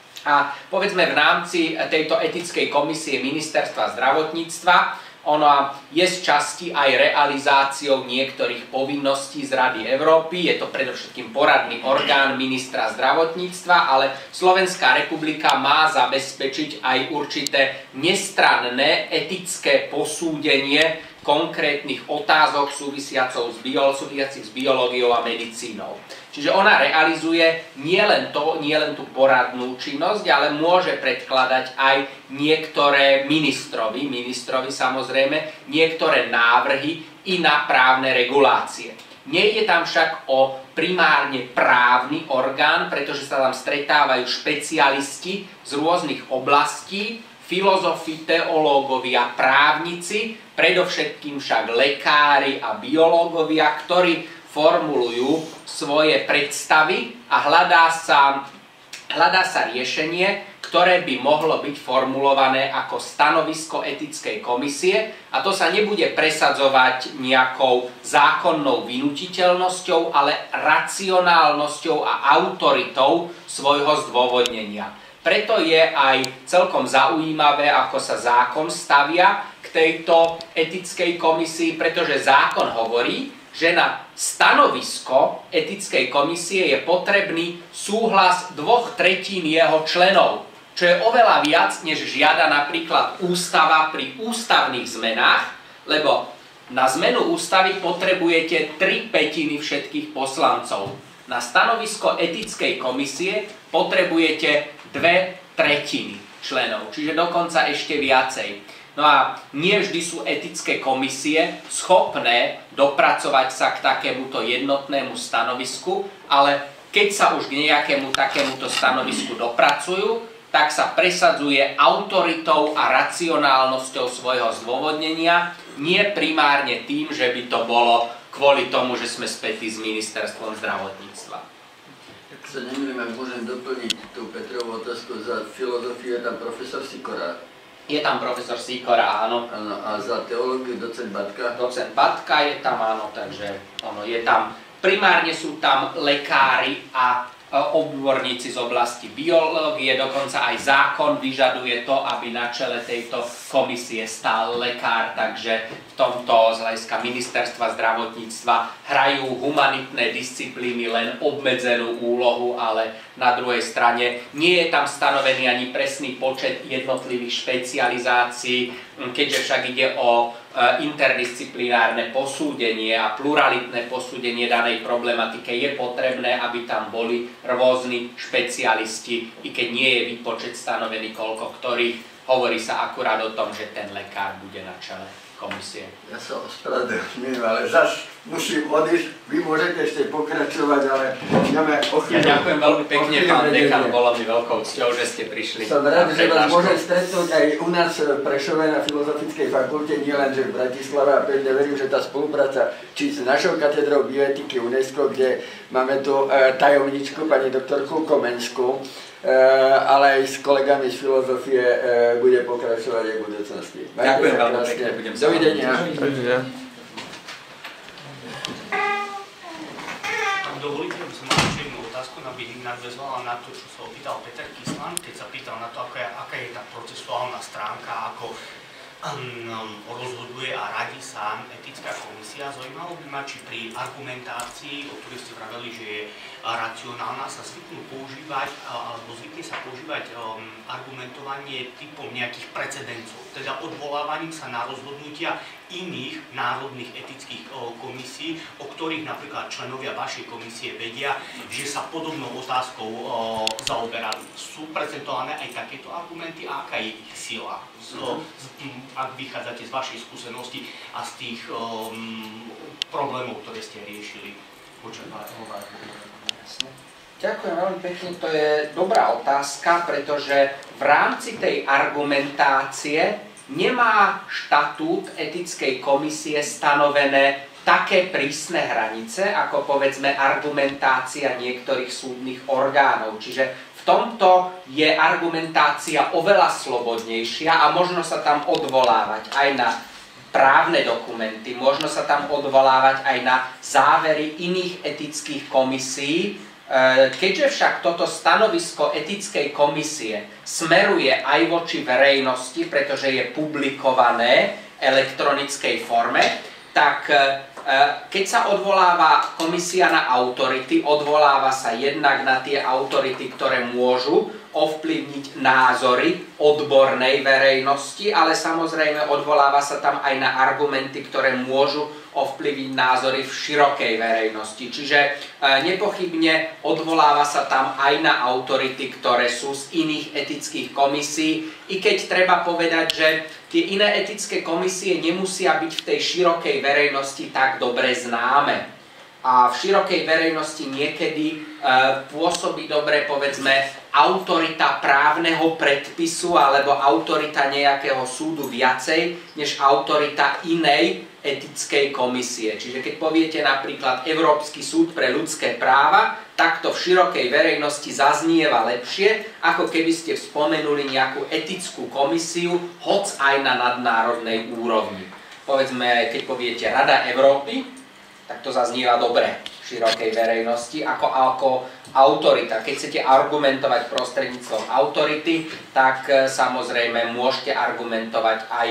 a povedzme v rámci tejto etickej komisie Ministerstva zdravotníctva ona je z časti aj realizáciou niektorých povinností z Rady Európy. Je to predovšetkým poradný orgán ministra zdravotníctva, ale Slovenská republika má zabezpečiť aj určité nestranné etické posúdenie konkrétnych otázok súvisiacich s biológiou a medicínou. Čiže ona realizuje nielen tú poradnú činnosť, ale môže predkladať aj niektoré ministrovi samozrejme, niektoré návrhy i na právne regulácie. Nejde tam však o primárne právny orgán, pretože sa tam stretávajú špecialisti z rôznych oblastí, filozofi, teológovia, právnici, predovšetkým však lekári a biológovia, ktorí formulujú svoje predstavy a hľadá sa riešenie, ktoré by mohlo byť formulované ako stanovisko etickej komisie a to sa nebude presadzovať nejakou zákonnou vynutiteľnosťou, ale racionálnosťou a autoritou svojho zdôvodnenia. Preto je aj celkom zaujímavé, ako sa zákon stavia k tejto etickej komisii, pretože zákon hovorí, že na stanovisko etickej komisie je potrebný súhlas 2/3 jeho členov, čo je oveľa viac, než žiada napríklad ústava pri ústavných zmenách, lebo na zmenu ústavy potrebujete 3/5 všetkých poslancov. Na stanovisko etickej komisie potrebujete 2/3 členov, čiže dokonca ešte viacej. No a nie vždy sú etické komisie schopné dopracovať sa k takémuto jednotnému stanovisku, ale keď sa už k nejakému takémuto stanovisku dopracujú, tak sa presadzuje autoritou a racionálnosťou svojho zdôvodnenia, nie primárne tým, že by to bolo kvôli tomu, že sme spätí s ministerstvom zdravotníctva. Ak sa nemýlim, ak môžem doplniť tú Petrovú otázku, za filozofiu je tam profesor Sikora. Je tam profesor Sikora, áno. Áno, a za teológiu docent Batka? Docent Batka je tam, áno, takže ono je tam. Primárne sú tam lekári a odborníci z oblasti biológie, dokonca aj zákon vyžaduje to, aby na čele tejto komisie stál lekár, takže v tomto z hľadiska ministerstva zdravotníctva hrajú humanitné disciplíny len obmedzenú úlohu, ale na druhej strane nie je tam stanovený ani presný počet jednotlivých špecializácií, keďže však ide o interdisciplinárne posúdenie a pluralitné posúdenie danej problematike, je potrebné, aby tam boli rôzni špecialisti, i keď nie je výpočet stanovený koľko ktorých. Hovorí sa akurát o tom, že ten lekár bude na čele komisie. Ja sa ospravedlňujem, ale zas musím odísť. Vy môžete ešte pokračovať, ale ideme o chvíľu. Ja ďakujem veľmi pekne, pán dekan, bolo mi veľkou cťou, že ste prišli. Som rád, že vás môžem stretnúť aj u nás v Prešove na Filozofickej fakulte, nielen že v Bratislave, a pevne verím, že tá spolupráca či s našou katedrou bioetiky UNESCO, kde máme tu tajomničku, pani doktorku Komenskú, ale aj s kolegami z filozofie bude pokračovať aj v budúcnosti. Ďakujem veľmi pekne, budem sa. Dovidenia. Ak dovolíte, by som mal ešte jednu otázku, aby nadväzovala na to, čo sa opýtal Peter Kislan, keď sa pýtal na to, aká je tá procesuálna stránka, ako rozhoduje a radí sa etická komisia. Zaujímalo by ma, či pri argumentácii, o ktorej ste vraveli, že je racionálna, sa zvykne sa používať argumentovanie typom nejakých precedencov, teda odvolávaním sa na rozhodnutia iných národných etických komisí, o ktorých napríklad členovia vašej komisie vedia, že sa podobnou otázkou zaoberali. Sú prezentované aj takéto argumenty a aká je ich sila? Ak vychádzate z vašej skúsenosti a z tých problémov, ktoré ste riešili počas vašho Ďakujem veľmi pekne, to je dobrá otázka, pretože v rámci tej argumentácie nemá štatút etickej komisie stanovené také prísne hranice, ako povedzme argumentácia niektorých súdnych orgánov. Čiže v tomto je argumentácia oveľa slobodnejšia a možno sa tam odvolávať aj na právne dokumenty, možno sa tam odvolávať aj na závery iných etických komisí. Keďže však toto stanovisko etickej komisie smeruje aj voči verejnosti, pretože je publikované v elektronickej forme, tak keď sa odvoláva komisia na autority, odvoláva sa jednak na tie autority, ktoré môžu ovplyvniť názory odbornej verejnosti, ale samozrejme odvoláva sa tam aj na argumenty, ktoré môžu ovplyvniť názory v širokej verejnosti. Čiže nepochybne odvoláva sa tam aj na autority, ktoré sú z iných etických komisí, i keď treba povedať, že tie iné etické komisie nemusia byť v tej širokej verejnosti tak dobre známe. A v širokej verejnosti niekedy pôsobí dobre, povedzme, autorita právneho predpisu alebo autorita nejakého súdu viacej, než autorita inej etickej komisie. Čiže keď poviete napríklad Európsky súd pre ľudské práva, tak to v širokej verejnosti zaznieva lepšie, ako keby ste spomenuli nejakú etickú komisiu, hoc aj na nadnárodnej úrovni. Povedzme, keď poviete Rada Európy, tak to zaznieva dobre v širokej verejnosti ako autorita. Keď chcete argumentovať prostredníctvom autority, tak samozrejme môžete argumentovať aj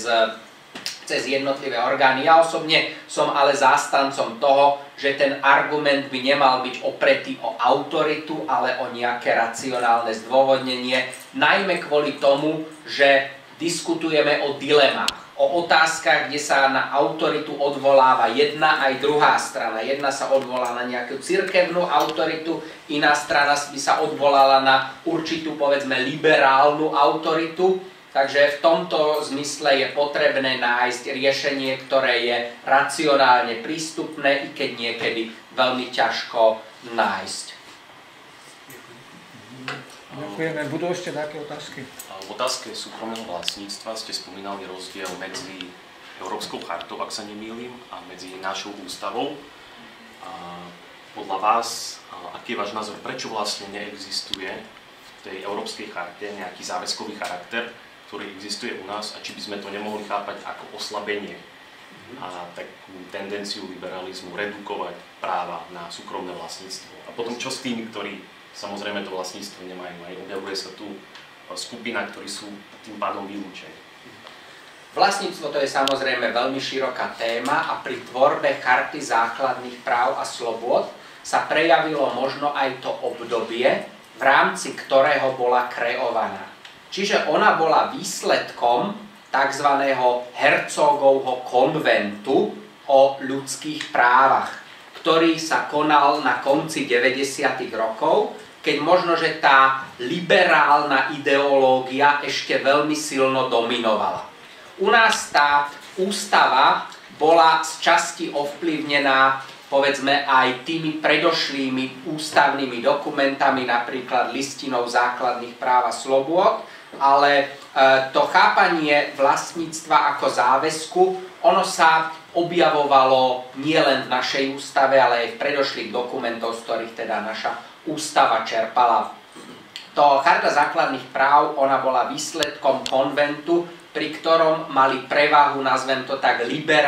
cez jednotlivé orgány. Ja osobne som ale zástancom toho, že ten argument by nemal byť opretý o autoritu, ale o nejaké racionálne zdôvodnenie, najmä kvôli tomu, že diskutujeme o dilemách, o otázkach, kde sa na autoritu odvoláva jedna aj druhá strana. Jedna sa odvolá na nejakú cirkevnú autoritu, iná strana by sa odvolala na určitú, povedzme, liberálnu autoritu. Takže v tomto zmysle je potrebné nájsť riešenie, ktoré je racionálne prístupné, i keď niekedy veľmi ťažko nájsť. Ďakujeme. Budú ešte nejaké otázky? V otázke súkromného vlastníctva ste spomínali rozdiel medzi Európskou chartou, ak sa nemýlim, a medzi našou ústavou. Podľa vás, aký je váš názor, prečo vlastne neexistuje v tej Európskej charte nejaký záväzkový charakter v ktorý existuje u nás a či by sme to nemohli chápať ako oslabenie a takú tendenciu liberalizmu redukovať práva na súkromné vlastníctvo. A potom čo s tými, ktorí samozrejme to vlastníctvo nemajú? Aj objavuje sa tu skupina, ktorí sú tým pádom vylúčení. Vlastníctvo to je samozrejme veľmi široká téma a pri tvorbe Charty základných práv a slobôd sa prejavilo možno aj to obdobie, v rámci ktorého bola kreovaná. Čiže ona bola výsledkom tzv. Herzogovho konventu o ľudských právach, ktorý sa konal na konci 90. rokov, keď možno, že tá liberálna ideológia ešte veľmi silno dominovala. U nás tá ústava bola z časti ovplyvnená, povedzme, aj tými predošlými ústavnými dokumentami, napríklad listinou základných práv a slobôd, ale to chápanie vlastníctva ako záväzku, ono sa objavovalo nielen v našej ústave, ale aj v predošlých dokumentoch, z ktorých teda naša ústava čerpala. To Charta základných práv, ona bola výsledkom konventu, pri ktorom mali prevahu, nazvem to tak,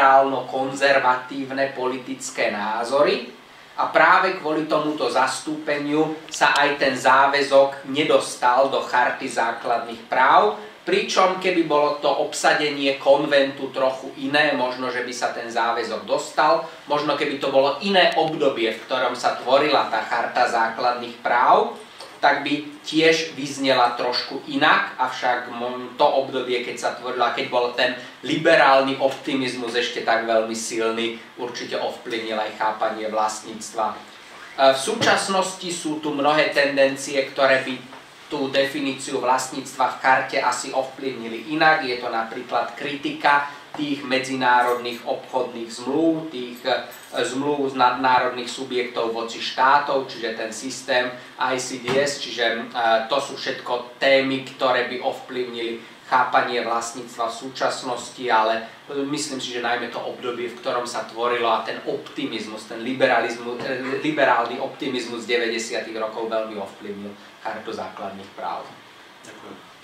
liberálno-konzervatívne politické názory a práve kvôli tomuto zastúpeniu sa aj ten záväzok nedostal do Charty základných práv, pričom keby bolo to obsadenie konventu trochu iné, možno, že by sa ten záväzok dostal, možno keby to bolo iné obdobie, v ktorom sa tvorila tá Charta základných práv, tak by tiež vyznela trošku inak, avšak to obdobie, keď sa tvorila, keď bol ten liberálny optimizmus ešte tak veľmi silný, určite ovplyvnil aj chápanie vlastníctva. V súčasnosti sú tu mnohé tendencie, ktoré by tú definíciu vlastníctva v charte asi ovplyvnili inak. Je to napríklad kritika tých medzinárodných obchodných zmluv, tých zmluv z nadnárodných subjektov voči štátov, čiže ten systém ICDS, čiže to sú všetko témy, ktoré by ovplyvnili chápanie vlastníctva v súčasnosti, ale myslím si, že najmä to obdobie, v ktorom sa tvorilo a ten optimizmus, ten liberálny optimizmus 90. rokov veľmi ovplyvnil Chartu základných práv. Ďakujem.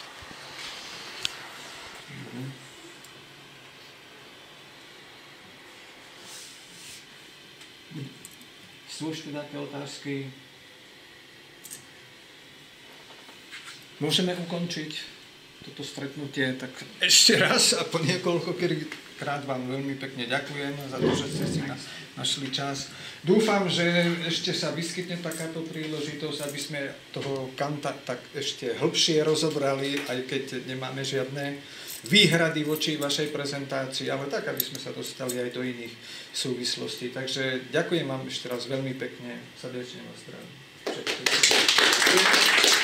Sú ešte také otázky? Môžeme ukončiť toto stretnutie, tak ešte raz a po niekoľkokrát vám veľmi pekne ďakujem za to, že ste si našli čas. Dúfam, že ešte sa vyskytne takáto príležitosť, aby sme toho Kanta tak ešte hlbšie rozobrali, aj keď nemáme žiadne výhrady voči vašej prezentácii, ale tak, aby sme sa dostali aj do iných súvislostí. Takže ďakujem vám ešte raz veľmi pekne, srdečne vás zdravím.